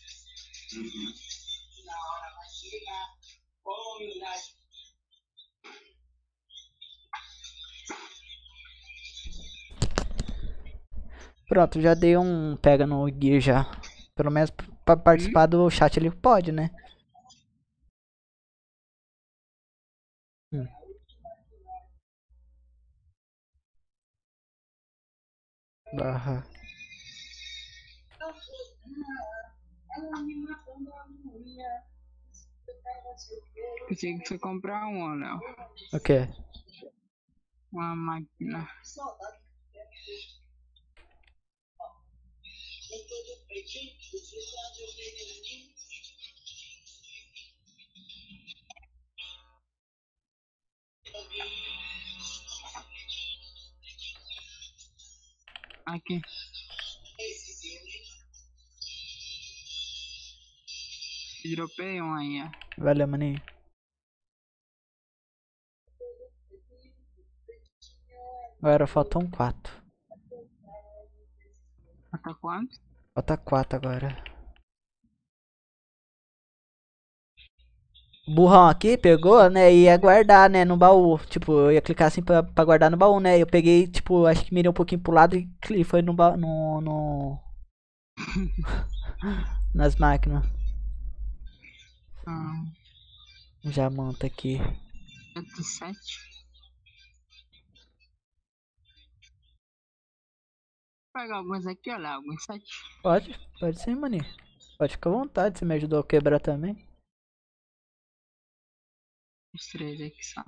Pronto, já dei um pega no Gui já. Pelo menos pra participar do chat ele pode, né? Hum. Barra. Pensei que você comprar uma, Léo. O quê? Uma máquina. Aqui. Dropei um aí, ó. Valeu, maninho. Agora faltam quatro. Falta quanto? Falta quatro agora. O burrão aqui pegou, né? E ia guardar, né? No baú. Tipo, eu ia clicar assim pra, pra guardar no baú, né? Eu peguei, tipo, acho que mirei um pouquinho pro lado e cli- foi no baú. No, no... Nas máquinas. Ah, Já monta aqui. cento e sete. Vou pegar alguns aqui, olha, alguns sete. Pode, pode sim, maninho. Pode ficar à vontade, você me ajudou a quebrar também. Os três aqui só.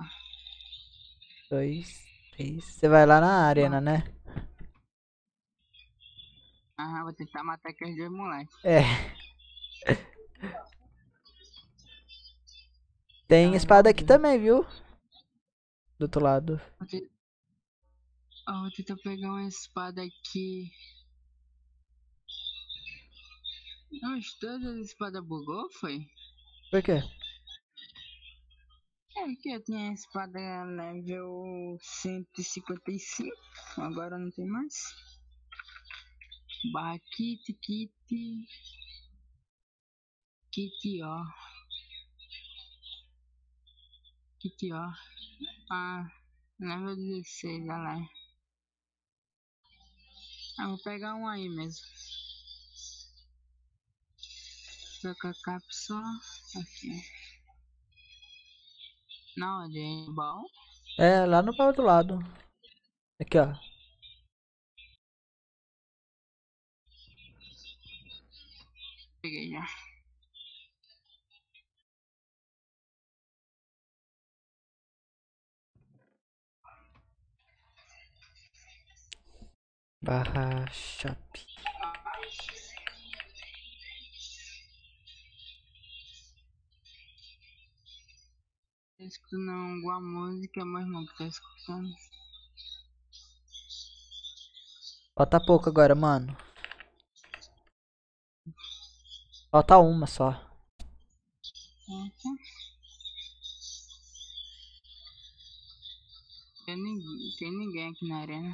Dois, três. Você vai lá na Bom, arena, né? ah, vou tentar matar aqueles dois moleques. É. Tem Ai, espada meu aqui Deus. também, viu? Do outro lado. Vou, te... ah, vou tentar pegar uma espada aqui. Não, todas as espadas bugou, foi? Por quê? É que eu tinha a espada level cento e cinquenta e cinco. Agora não tem mais. Barra kit, kit. Kit, ó. Kit, ó. Ah, level dezesseis, olha lá. Ah, vou pegar um aí mesmo. Troca a cápsula. Aqui. Na onde? É bom? É, lá no baú do lado. Aqui, ó. Peguei já. Barra shop. Tô escutando alguma música, meu irmão que tá escutando. Falta pouco agora, mano. Falta uma só. Uhum. Tem ninguém, tem ninguém aqui na arena.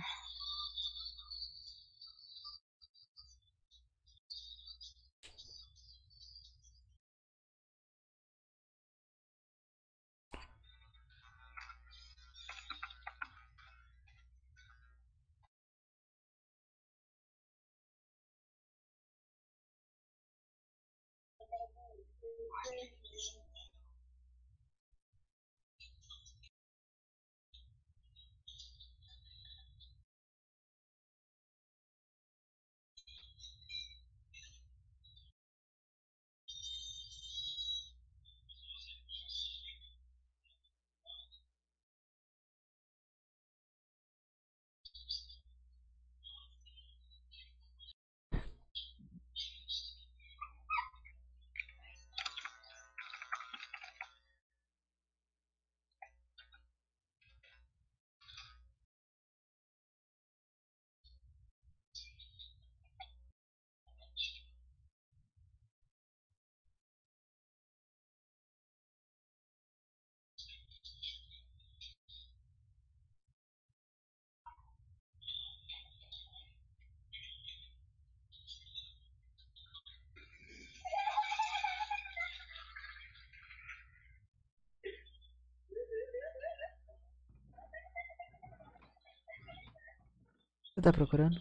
Você tá procurando?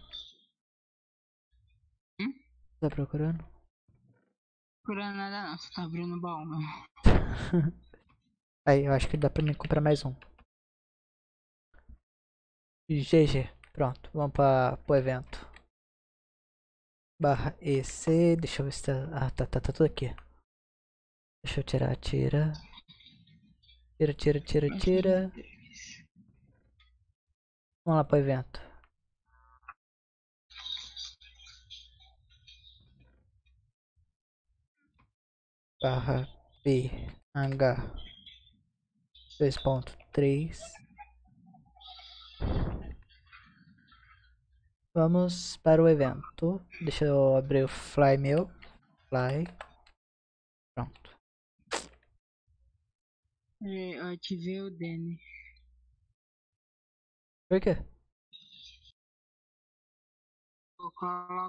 Hum? Tá procurando? Procurando nada não, você tá abrindo o baú, meu. Aí, eu acho que dá pra mim comprar mais um. G G. Pronto, vamos para o evento. Barra E C. Deixa eu ver se tá. Ah, tá, tá, tá tudo aqui. Deixa eu tirar, tira. Tira, tira, tira, tira. Vamos lá pro evento. Barra P H dois ponto três. Vamos para o evento. Deixa eu abrir o Fly meu. Fly. Pronto. Eu ativei o Danny. Por quê? Eu coloco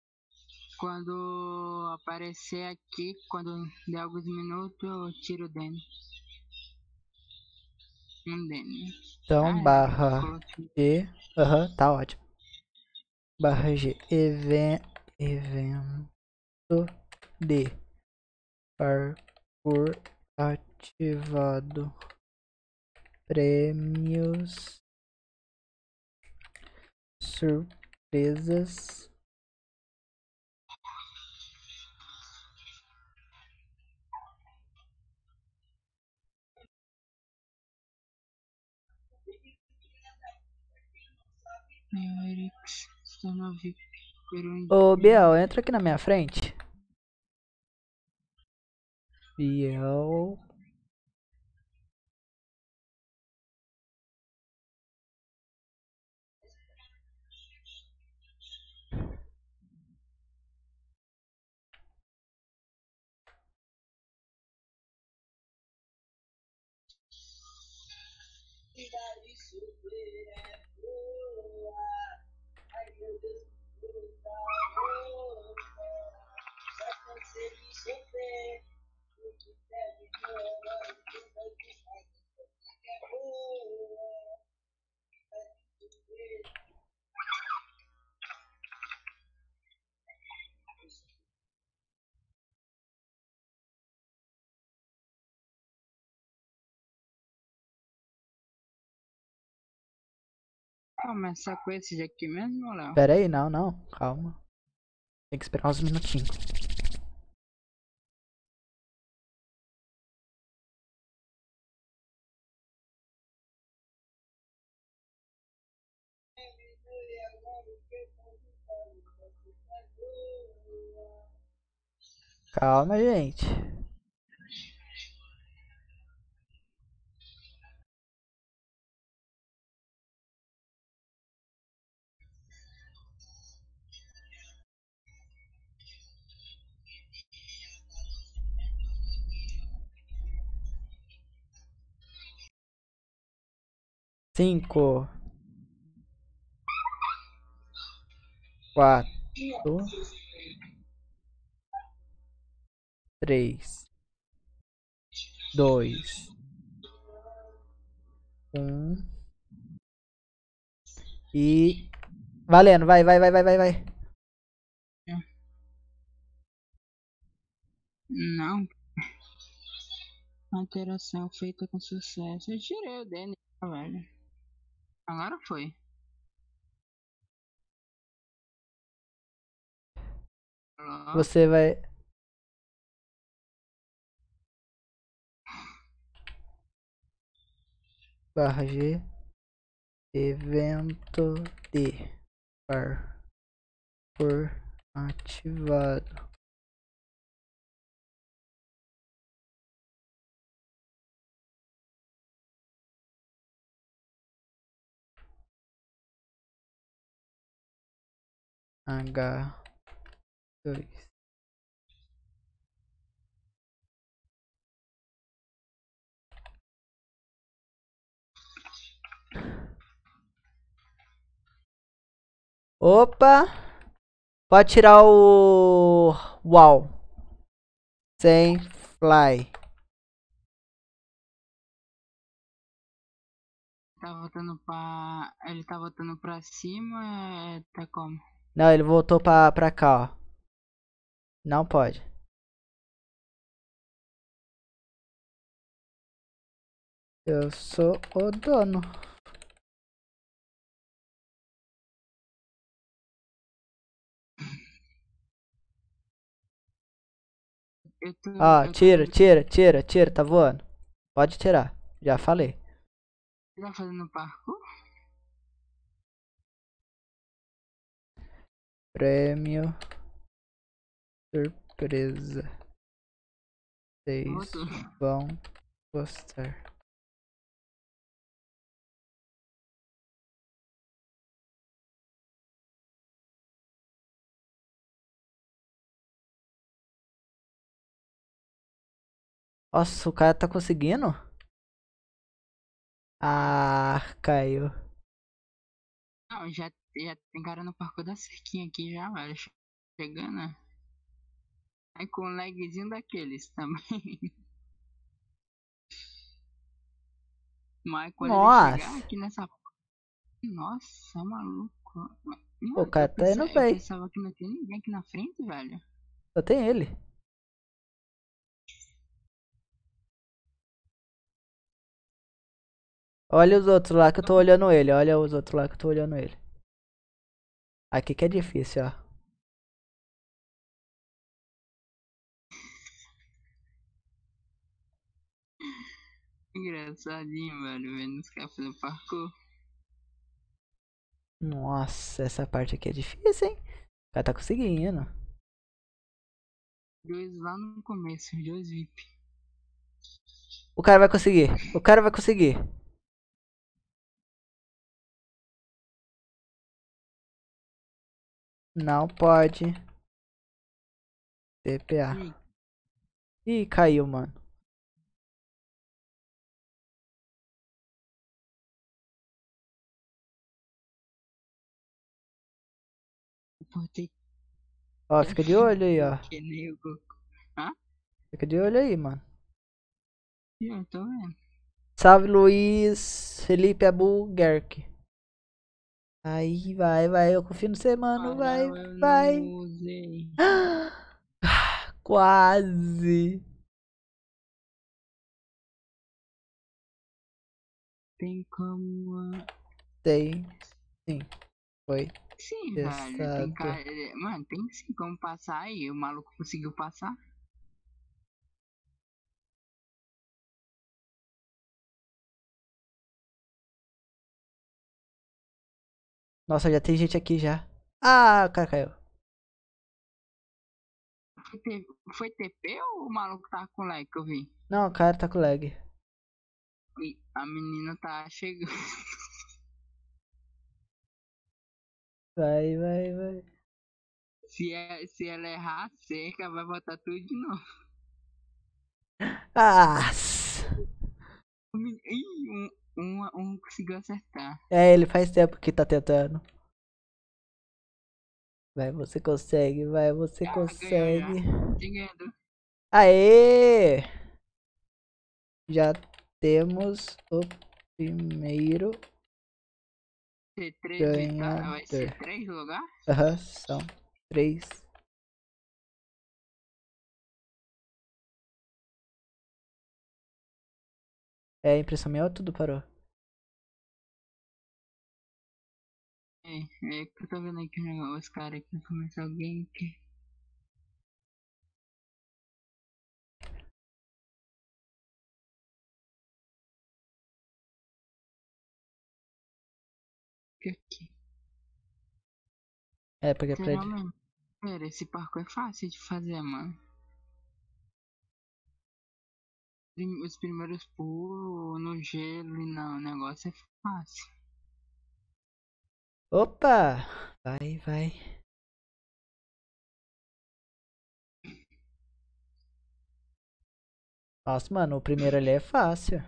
quando aparecer aqui, quando der alguns minutos, eu tiro o Danny. Um Danny. Então, Ah, barra coloquei. G. Aham, uhum, tá ótimo. Barra G. Even, evento de parkour ativado. Prêmios. Surpresas. Meu Erix, estou no V I P. Por um Ô, dia. Biel, entra aqui na minha frente. Biel. Começar com esse aqui mesmo, Léo? Pera aí, não, não. Calma. Tem que esperar uns minutinhos. Calma, gente. Cinco, quatro, três, dois, um. E. Valendo, vai, vai, vai, vai, vai, vai. Não. Alteração feita com sucesso. Eu tirei o Danny, velho. Agora foi. Alô? Você vai. Barra G. Evento de parkour ativado. H dois. Opa! Pode tirar o Uau. Sem fly. Tá voltando pra. Ele tá voltando pra cima, é... tá como? Não, ele voltou pra, pra cá, ó. Não pode. Eu sou o dono. Eu tô, Ó, eu tô tira, fazendo. tira, tira, tira, tá voando. Pode tirar, já falei. Você tá fazendo parkour? Prêmio surpresa. Vocês Voltou. vão gostar. Nossa, o cara tá conseguindo? Ah, caiu. Não, já, já tem cara no parkour da cerquinha aqui já, velho. Chegando, né? Aí com um lagzinho daqueles também. Mas quando ele chegar Nossa, aqui nessa. Nossa, maluco. o Mano, cara eu, tá pensa... indo eu bem. pensava que não tinha ninguém aqui na frente, velho. Só tem ele. Olha os outros lá que eu tô olhando ele. Olha os outros lá que eu tô olhando ele. Aqui que é difícil, ó. Engraçadinho, velho, vendo os caras fazendo parkour. Nossa, essa parte aqui é difícil, hein? O cara tá conseguindo. Dois lá no começo, os dois V I P. O cara vai conseguir. O cara vai conseguir. Não pode. T P A. Ih, Ih, caiu, mano. pô, tem Ó, fica de olho aí, ó. que nem o Goku. Hã? Fica de olho aí, mano. Ih, eu tô vendo. Salve, Luiz. Felipe Albuquerque. Aí, vai, vai. Eu confio no você, mano. Para, Vai, eu vai. não usei. Quase. Tem como. ah, Tem. Sim, foi Sim, velho. Tem testado. cara. Mano, tem sim como passar aí. O maluco conseguiu passar. Nossa, já tem gente aqui já. Ah, o cara caiu. Foi, T- foi T P ou o maluco tava com lag que eu vi? Não, o cara tá com lag. E a menina tá chegando. Vai, vai, vai. Se, é, se ela errar a cerca, vai botar tudo de novo. Ah! O men- Ih, um, um, um conseguiu acertar. É, ele faz tempo que tá tentando. Vai, você consegue, vai, você Ah, ganhou já. consegue. Quem ganhou? Aê! Já temos o primeiro Ser três vitórias? Vai ser ganhador. três lugar? Aham, são três. É, impressão minha ou tudo parou? É, é que eu tô vendo aqui o negócio, os caras aqui começam alguém que. que aqui. É, porque é Será prédio. mesmo? Pera, esse parkour é fácil de fazer, mano. Prim- Os primeiros pulos no gelo e não, o negócio é fácil. Opa! Vai, vai. Nossa, mano, o primeiro ali é fácil.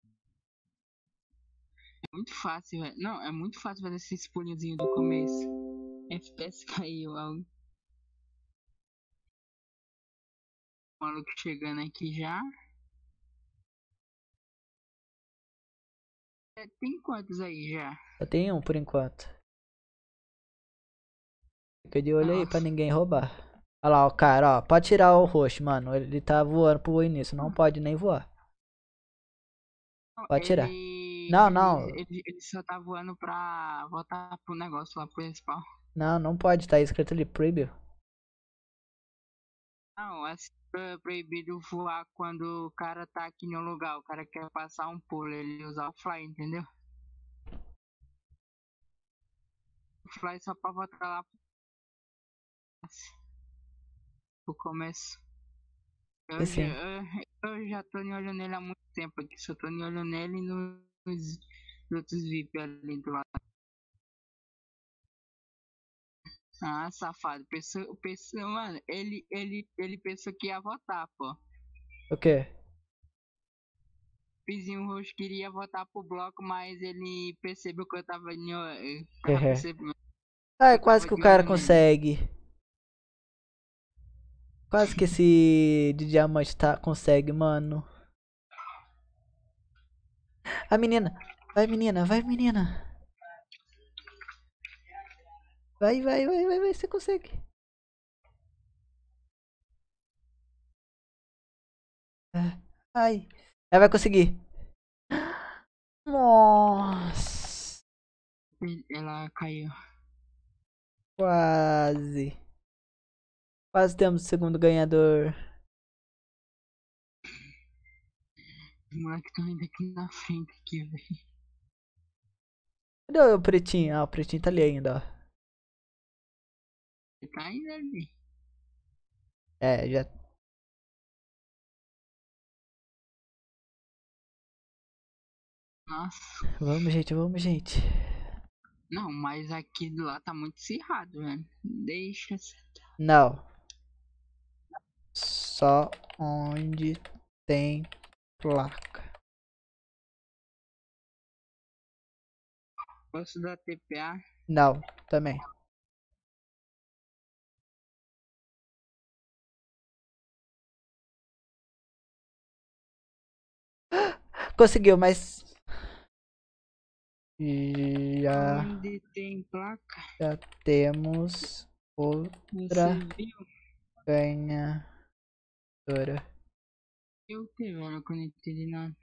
É muito fácil, velho. Não, é muito fácil fazer esses pulinhozinhos do começo. F P S caiu, algo. O maluco chegando aqui já. É, tem quantos aí já? Só tem um por enquanto. Fica de olho aí pra Nossa. ninguém roubar. Olha lá, o cara, ó. Pode tirar o roxo, mano. Ele tá voando pro início. Não pode nem voar. Pode tirar. Ele, Não, ele, não. ele, ele só tá voando pra voltar pro negócio lá pro respawn. Não, não pode. Tá escrito ali, proibido. Não, assim, é proibido voar quando o cara tá aqui no lugar, o cara quer passar um pulo, ele usa o fly, entendeu? O fly só pra voltar lá pro começo. Eu já, Sim. eu, eu já tô de olho nele há muito tempo aqui, só tô de olho nele e nos, nos outros V I P ali do lado. Ah, safado, pensou, pensou, mano, ele, ele, ele pensou que ia votar, pô. O quê? Pizinho Roxo queria votar pro bloco, mas ele percebeu que eu tava de olho, tava percebendo que Ai, eu quase tava que o de cara olho nele. consegue. Quase que esse de diamante tá, consegue, mano. A menina. Vai, menina. Vai, menina. Vai, vai, vai, vai, vai. Você consegue. Ah, ai. Ela vai conseguir. Nossa. Ela caiu. Quase. Quase temos o segundo ganhador. Os moleques estão indo aqui na frente, aqui, velho. Cadê o pretinho? Ah, o pretinho tá ali ainda, ó. Tá indo ali. É, já. Nossa. Vamos, gente, vamos, gente. Não, mas aqui do lado tá muito cerrado, velho. Deixa. Não. Só onde tem placa. Posso dar T P A? Não, também. Conseguiu, mas. Já, Onde tem placa? já temos Você outra viu? ganhadora. Eu que, velho, eu não entendi nada.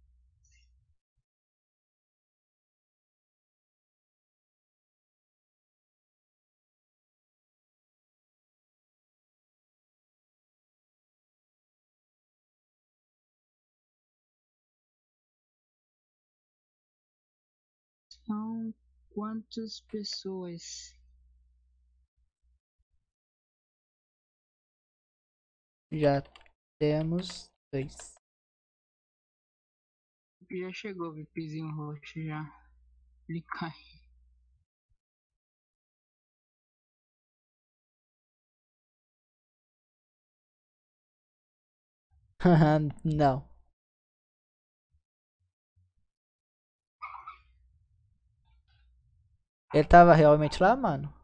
São quantas pessoas? Já temos dois. Já chegou, VIPzinho roxo já. Ele cai. Não. Ele tava realmente lá, mano?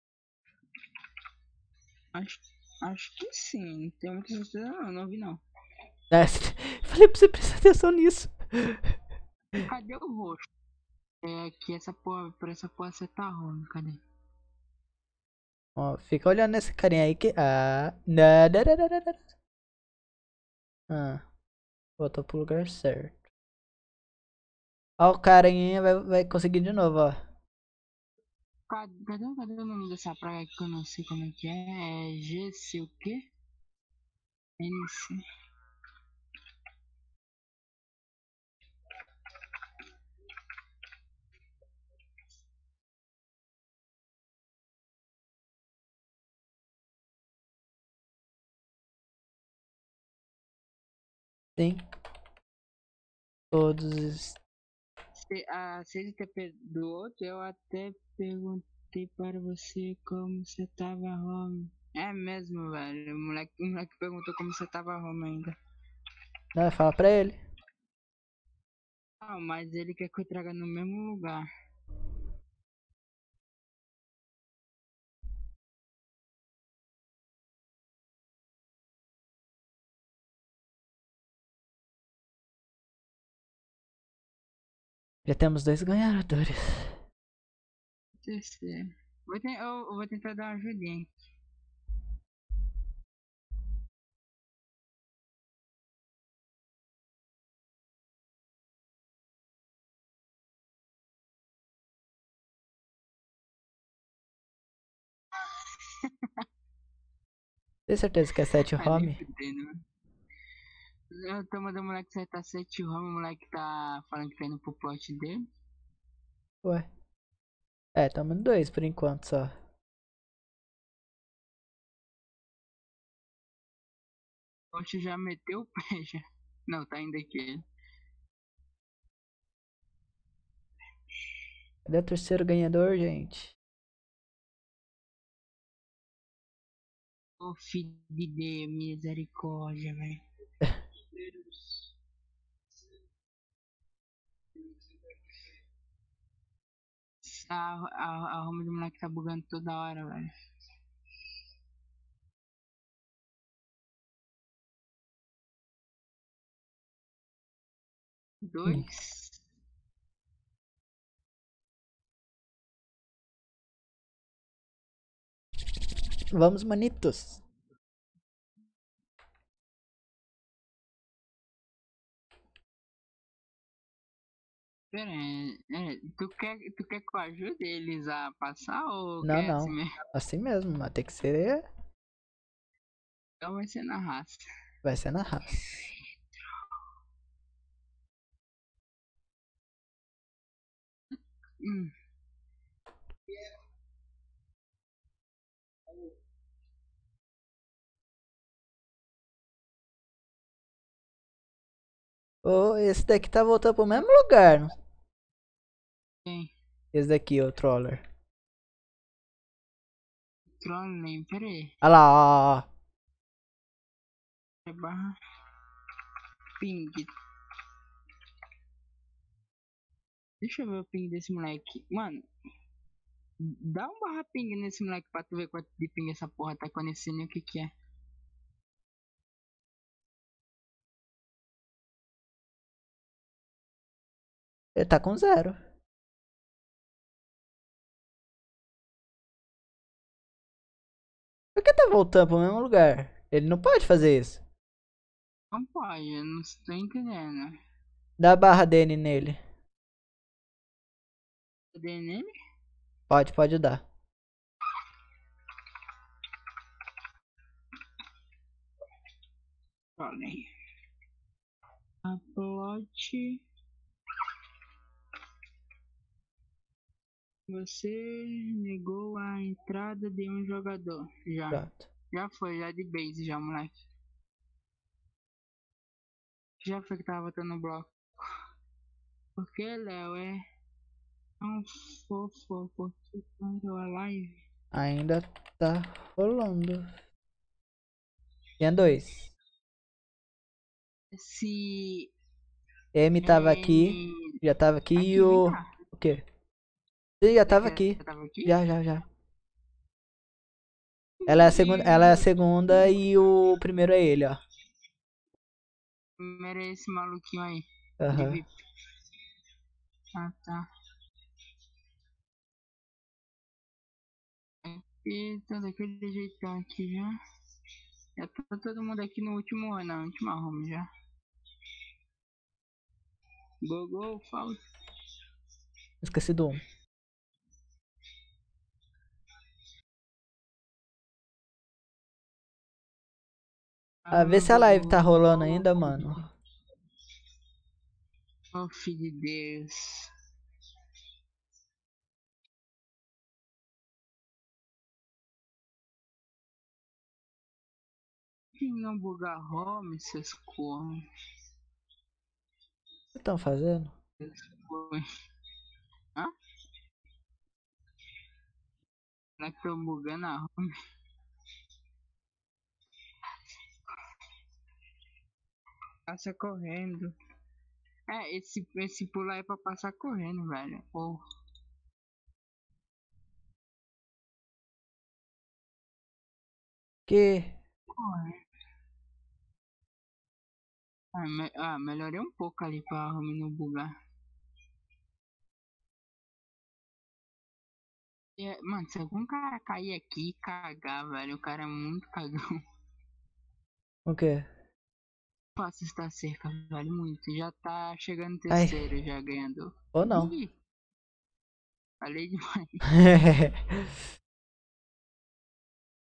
Acho, acho que sim. Não tenho muita certeza não, não vi não. É, falei pra você prestar atenção nisso. Cadê o roxo? É que essa porra, por essa porra você tá ruim, cadê? Ó, fica olhando nesse carinha aí que. Ah. Não, não, não, não, não. Ah, voltou pro lugar certo. Ó, o carinha vai, vai conseguir de novo, ó. Cadê, cadê, cadê o nome dessa praia que eu não sei como é que é? É G C o quê? N C. Sim. Todos. Se, a C D T P do outro, eu até perguntei para você como você tava home. É mesmo, velho. O moleque, o moleque perguntou como você tava home ainda. Não, fala pra ele. Ah, mas ele quer que eu traga no mesmo lugar. Já temos dois ganhadores. Terceiro. Vou, te, eu, eu vou tentar dar uma ajudinha. Tem certeza que é sete Ah, nem home? fudendo, mano. Eu tô mandando o moleque acertar sete home, o moleque tá falando que tá indo pro plot dele. Ué. É, tamo em dois por enquanto só. Poxa, já meteu o pé já. Não, tá indo aqui. Cadê o terceiro ganhador, gente? Ô filho de Deus, misericórdia, velho. A, a, a home do moleque tá bugando toda hora, velho. Hum. Dois. Vamos, manitos. Pera aí, é, tu, quer, tu quer que eu ajude eles a passar ou Não, quer assim não. mesmo? Assim mesmo, mas tem que ser. Então vai ser na raça. Vai ser na raça. Hum. Ô, esse daqui tá voltando pro mesmo lugar. Não? Quem? Esse daqui, o Troller. Trolling, pera aí. Olha lá, ó, ó. É barra ping. Deixa eu ver o ping desse moleque. Mano, dá um barra ping nesse moleque pra tu ver quanto de ping essa porra tá conhecendo e o que que é. Ele tá com zero. Por que tá voltando pro mesmo lugar? Ele não pode fazer isso. Não pode, eu não estou entendendo. Dá a barra dele nele. Cadê nele? Pode, pode dar. Trolling. Upload. Você negou a entrada de um jogador. Já. Pronto. Já foi, já de base já, moleque. Já foi que tava botando no bloco. Porque, Léo, é um fofo, porque parou a live. Ainda tá rolando. Tinha dois. Se M tava aqui. ele... Já tava aqui e Aqui, vem o. cá. O quê? Ele já Você tava que aqui. tava aqui? Já, já, já. Ela é a segunda, ela é a segunda e o primeiro é ele, ó. Primeiro é esse maluquinho aí. De Aham. V I P. Ah, tá. E tá daquele jeitão aqui já. Já tá todo mundo aqui no último ano, na última home já. Go, go, falta. Esqueci do um. Ah, vê Ah, se a go, live tá go, rolando go. ainda, mano. Oh, filho de Deus. Que não bugar home, seus cornos. O que estão fazendo? Seus cornos. Hã? Será que tô bugando a home? Passa correndo. É, esse, esse pulo aí é pra passar correndo, velho. Oh. Que. Corre. Ah, me, ah, melhorei um pouco ali pra home não bugar. E, é, mano, se algum cara cair aqui e cagar, velho, o cara é muito cagão. O quê? Passa esta cerca, vale muito. Já tá chegando Ai. terceiro, já ganhando. Ou não. Ih, falei demais.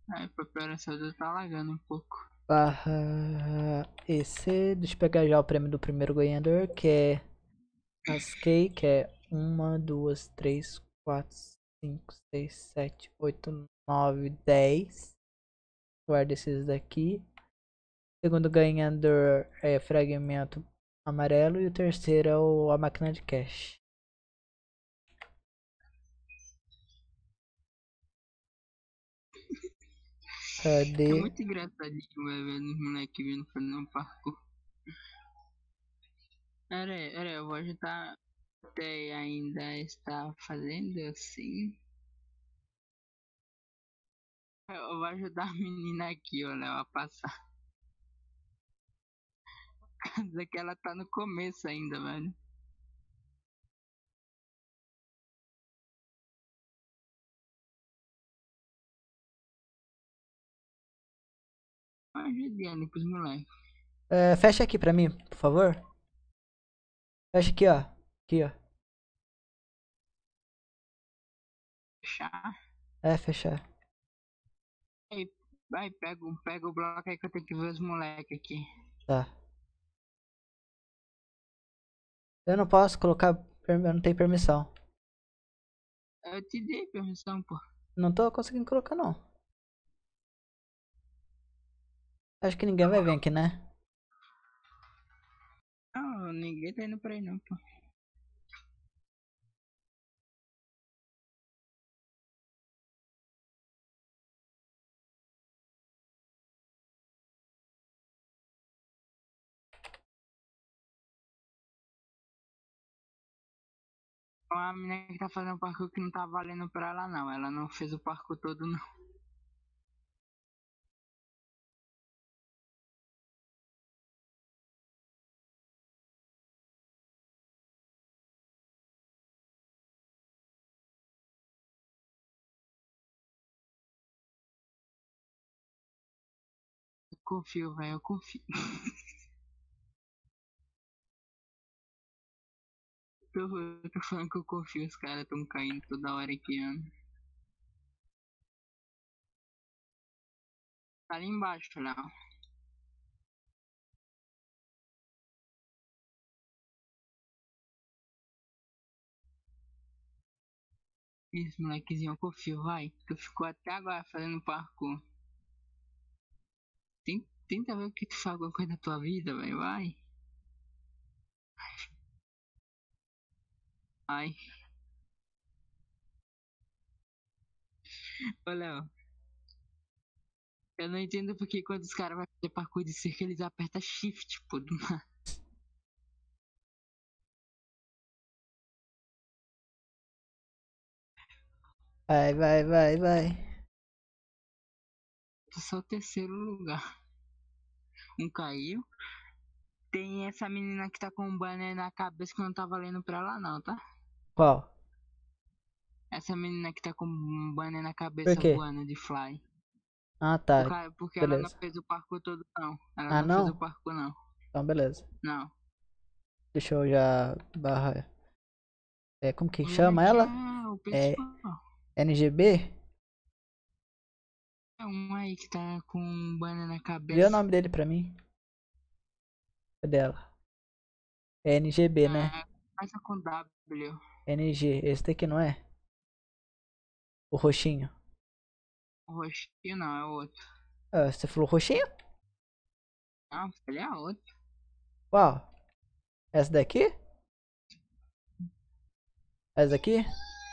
Aí pra piorar essa dúvida tá lagando um pouco. Barra E C. Deixa eu pegar já o prêmio do primeiro ganhador, que é Askey, que é uma, duas, três, quatro, cinco, seis, sete, oito, nove, dez. Guarda esses daqui. O segundo ganhador é fragmento amarelo e o terceiro é o, a máquina de cash. Cadê? É muito engraçadinho, velho, vendo os moleques vindo fazendo um parkour. Pera aí, pera aí, eu vou ajudar. Até ainda está fazendo assim. Eu vou ajudar a menina aqui, ó, Léo, a passar. Mas que ela tá no começo ainda, velho. Uma ajudinha pros moleques. É, fecha aqui pra mim, por favor. Fecha aqui, ó. Aqui, ó. Fechar. É, fechar. Aí, vai, pega, o- pega o bloco aí que eu tenho que ver os moleques aqui. Tá. Eu não posso colocar. per- Eu não tenho permissão. Eu te dei permissão, pô. Não tô conseguindo colocar, não. Acho que ninguém vai vir aqui, né? Não, ninguém tá indo pra aí não, pô. Uma menina que tá fazendo parkour que não tá valendo pra ela não. Ela não fez o parkour todo não. Eu confio, velho, eu confio. tô, eu tô falando que eu confio, os caras tão caindo toda hora aqui, mano. Tá ali embaixo, Léo. Isso, molequezinho, eu confio, vai. Tu ficou até agora fazendo parkour. Tem- Tenta ver o que tu faz alguma coisa da tua vida, velho, vai. Ai. Ô, Léo, eu não entendo porque quando os caras vão fazer parkour de cerca, eles apertam shift, pô, do nada. Vai, vai, vai, vai. Só o terceiro lugar. Um caiu. Tem essa menina que tá com um banner na cabeça que não tá valendo pra ela não, tá? Qual? Essa menina que tá com um banner na Por cabeça quê? voando de fly. Ah, Por tá. ca- Porque ela não Beleza. fez o parkour todo não. Ela Ah, não fez o não? parkour não. Então, beleza. Não. Deixa eu já barra. É, como que Vendo chama aqui ela? ah, o É pessoal. N G B? É um aí que tá com um banner na Vê o cabeça. nome dele pra mim. Cadê ela? É N G B, né? É, começa com W. N G. Esse daqui não é? O roxinho. O roxinho não, é outro. Ah, você falou roxinho? Não, ele é outro. Qual? Essa daqui? Essa daqui?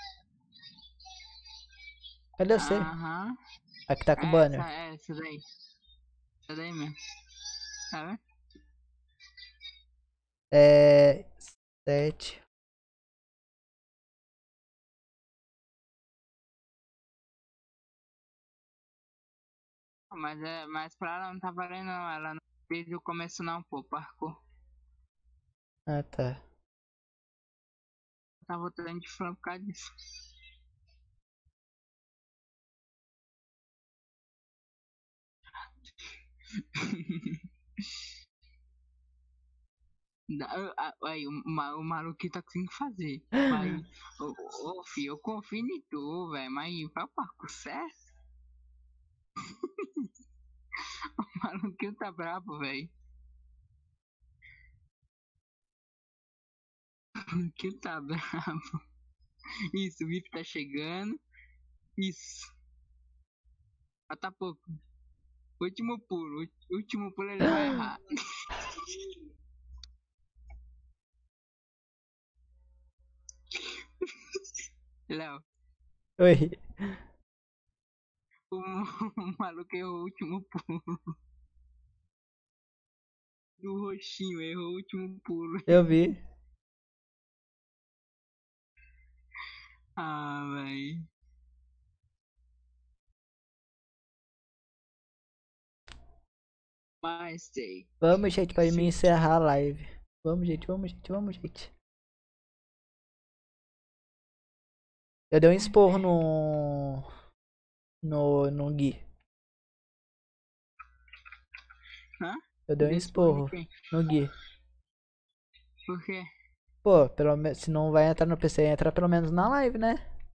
Cadê você? Aham. A que tá com o É essa, banner. é essa daí. Essa daí mesmo. Tá vendo? É. Sete. Mas, é, mas pra ela não tá valendo não. Ela não fez o começo não, pô. Parkour. Ah, tá. Tá voltando de fã por causa disso. Da- a- Aí, o, ma- o maluco tá conseguindo fazer. Vai. Ô, ô, ô, filho, eu confio em tu, velho. Mas vai o parkour certo? O maluquinho tá brabo, velho. O maluquinho tá brabo. Isso, o V I P tá chegando. Isso. Falta pouco. Último pulo. Último pulo ele vai errar. Léo. Oi. O, o maluco errou o último pulo. Do roxinho, errou o último pulo. Eu vi. Ah, véi. Mas sei. Vamos, gente, pra mim Sim. encerrar a live. Vamos, gente, vamos, gente, vamos, gente. Eu dei um esporro no. No. No Gui. Hã? Eu dei um Deu esporro em esporro quem? no Gui. Por quê? Pô, pelo menos. Se não vai entrar no P C, entra pelo menos na live, né?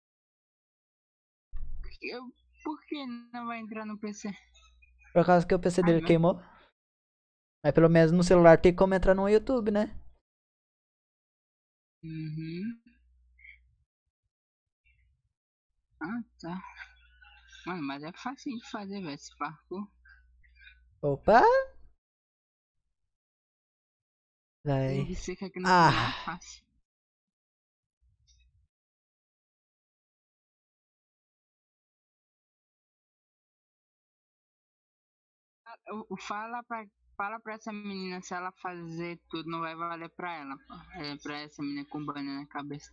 Eu, por que não vai entrar no P C? Por causa que o P C Ai, dele meu. queimou. Mas pelo menos no celular tem como entrar no YouTube, né? Uhum. Ah, tá. Mano, mas é fácil de fazer, velho, esse parkour. Opa! Tem Vai. que ser que aqui no final é Ah! fácil. O- o- Fala pra, fala pra essa menina, se ela fazer tudo, não vai valer pra ela, pô. É pra essa menina com banana na cabeça.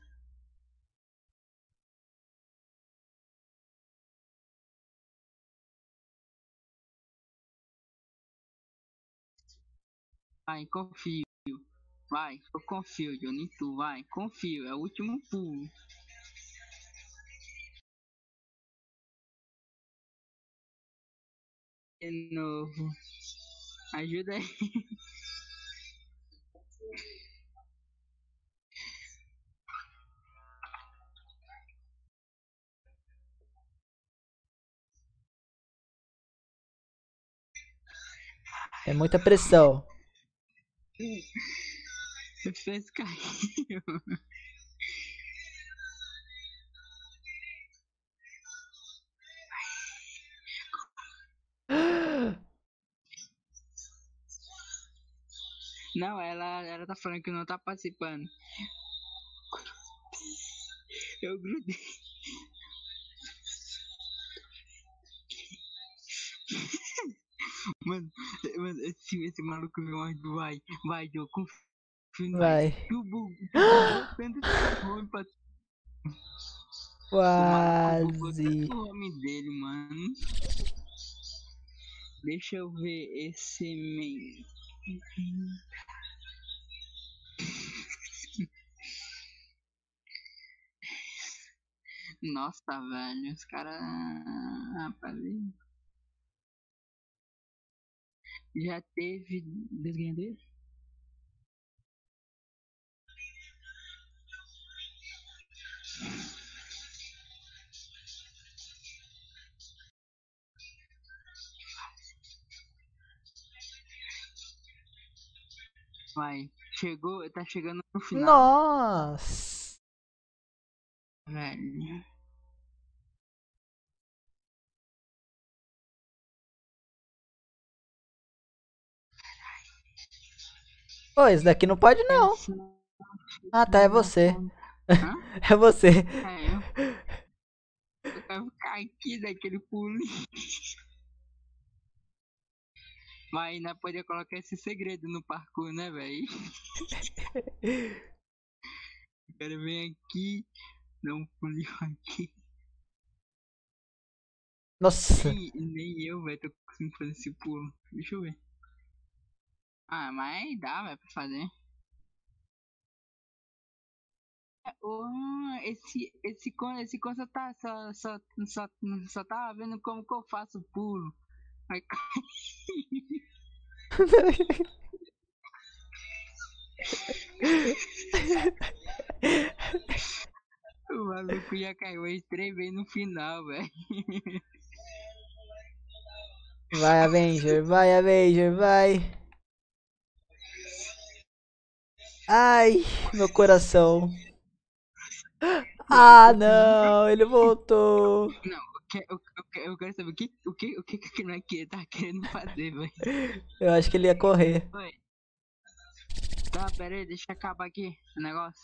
Vai, confio. Vai, eu confio, Johnny, tu vai, confio, é o último pulo. De novo. Ajuda aí. É muita pressão. Fez cair. Não, ela, ela tá falando que não tá participando. Eu grudei. Mano, mano esse, esse maluco me morde. Vai, vai, Joe, confio em nós. Vai. Tu, bu- tu bugou tanto esse homem pra. O maluco bugou Quase. tanto o homem dele, mano. Deixa eu ver esse meio. Nossa, velho, os caras. Rapaz, já teve desgandeiro? Vai, chegou, tá chegando no final, Nossa. velho. Ô, esse daqui não pode não. Essa Ah, tá, é na você. ponta. Hã? É você. É, eu. Eu quero ficar aqui daquele pulinho. Mas ainda podia colocar esse segredo no parkour, né, velho? O cara vem aqui, dá um pulinho aqui. Nossa. Nem, nem eu, velho, tô conseguindo fazer esse pulo. Deixa eu ver. Ah, mas dá, velho, pra fazer. Oh, esse, esse, con- esse con só tá, só, só, só, só tava vendo como que eu faço o pulo. Vai cair. O maluco já caiu as três vezes no final, velho. Vai, Avenger, vai, Avenger, vai. Ai, meu coração. Não, Ah, o primeiro. não, ele voltou. Não, o que, o, o que- eu quero saber o que o que o que, que não é que ele tá querendo fazer, velho. Eu acho que ele ia correr. Oi. Tá, pera aí, deixa eu acabar aqui o negócio.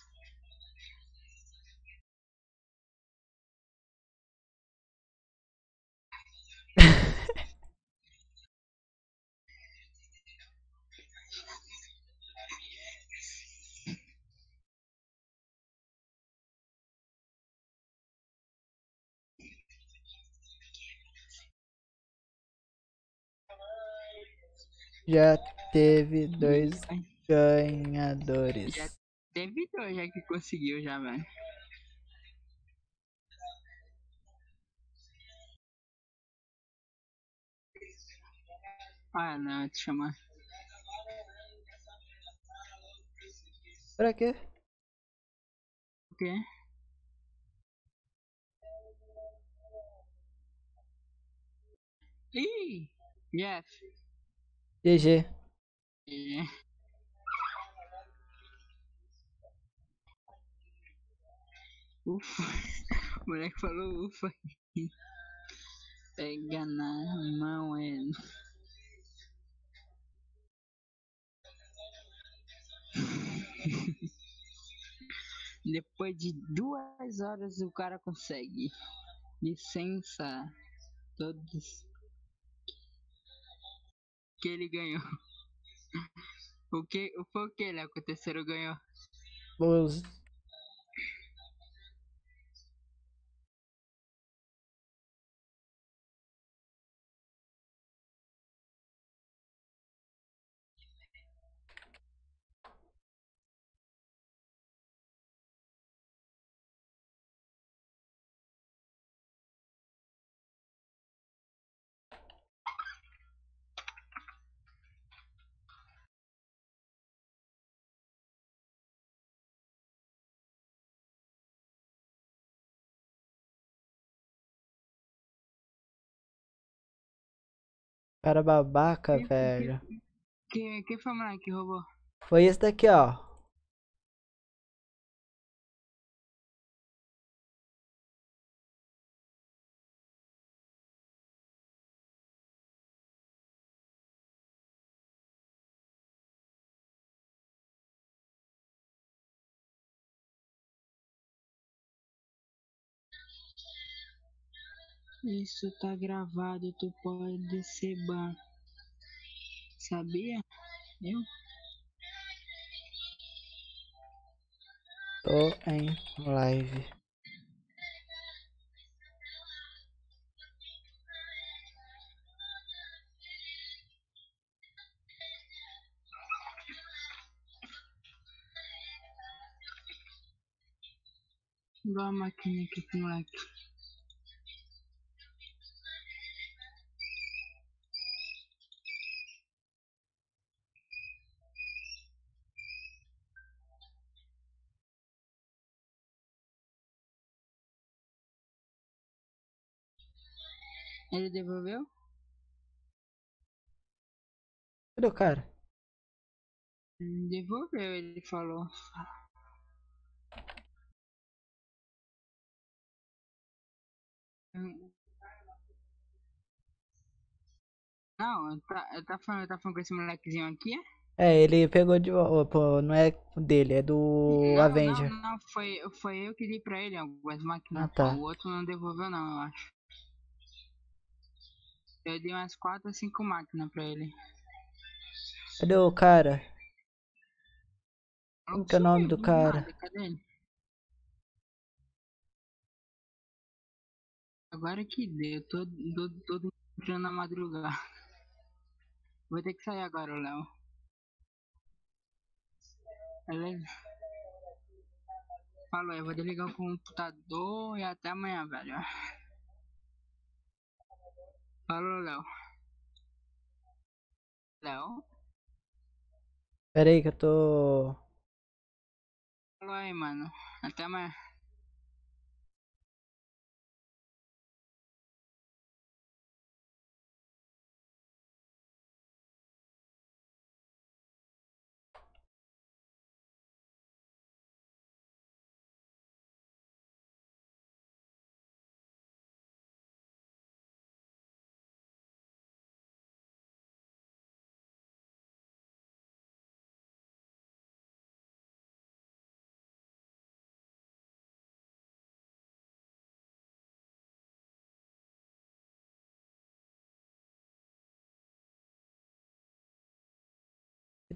Já teve Ih, dois ai, já ganhadores. teve dois já que conseguiu já, velho. Ah, não, te chamar. Pra quê? O quê? Ih, Jeff. G G. É. Ufa. O moleque falou ufa. Pega na mão, ele. Depois de duas horas o cara consegue. Licença. Todos que ele ganhou. O que foi o que, Léo, que o terceiro ganhou? Os... Cara babaca, Que, que, velho. que, que foi o moleque que roubou? Foi esse daqui, ó. Isso tá gravado, tu pode ser ban. Sabia? Eu? Tô em live. Igual a máquina aqui com o moleque. Ele devolveu? Cadê o cara? Hum, Devolveu, ele falou. Hum, Não, tá, tá falando, tá falando com esse molequezinho aqui? É? É, ele pegou de volta. Pô, não é dele, é do Não, não, Avenger. não, foi, foi eu que dei pra ele algumas Ah, máquinas, pô. tá. O outro não devolveu não, eu acho. Eu dei umas quatro ou cinco máquinas pra ele. Cadê o cara? Falou Como que que é o nome sumiu do do nada, cara? cadê ele? Agora que deu, todo, todo, todo entrando na madrugada. Vou ter que sair agora, Léo. Beleza? Falou, eu vou desligar o computador e até amanhã, velho. Falou, Léo. Léo? Pera aí que eu tô. Falou aí, mano. Até amanhã.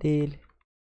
dele.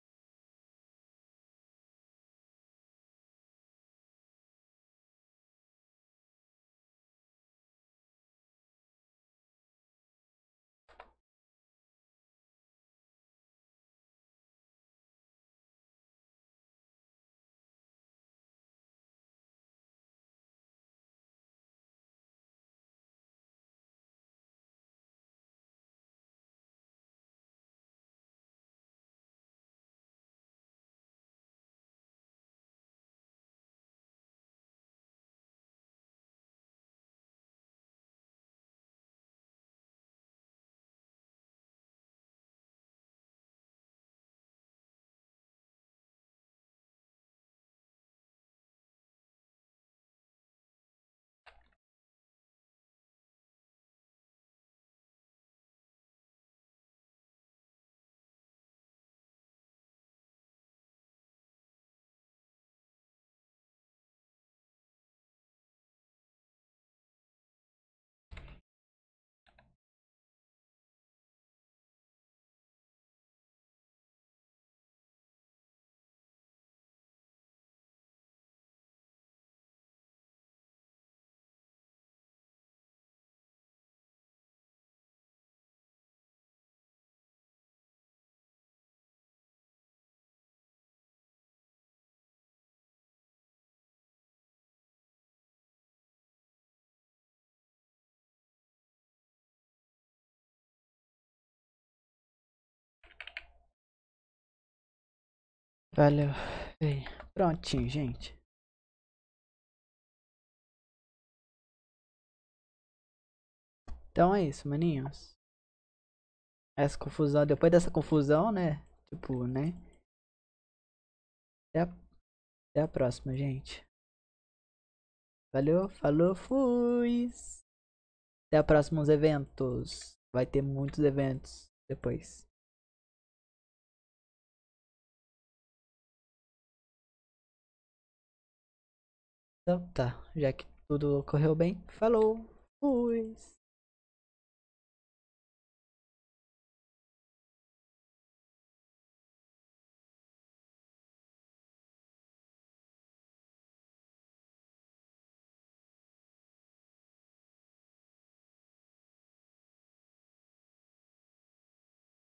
Valeu. Aí. Prontinho, gente. Então é isso, maninhos. Essa confusão, depois dessa confusão, né? Tipo, né? Até a, até a próxima, gente. Valeu, falou, fui. Até a próximos eventos. Vai ter muitos eventos depois. Então tá, já que tudo correu bem, falou, fui.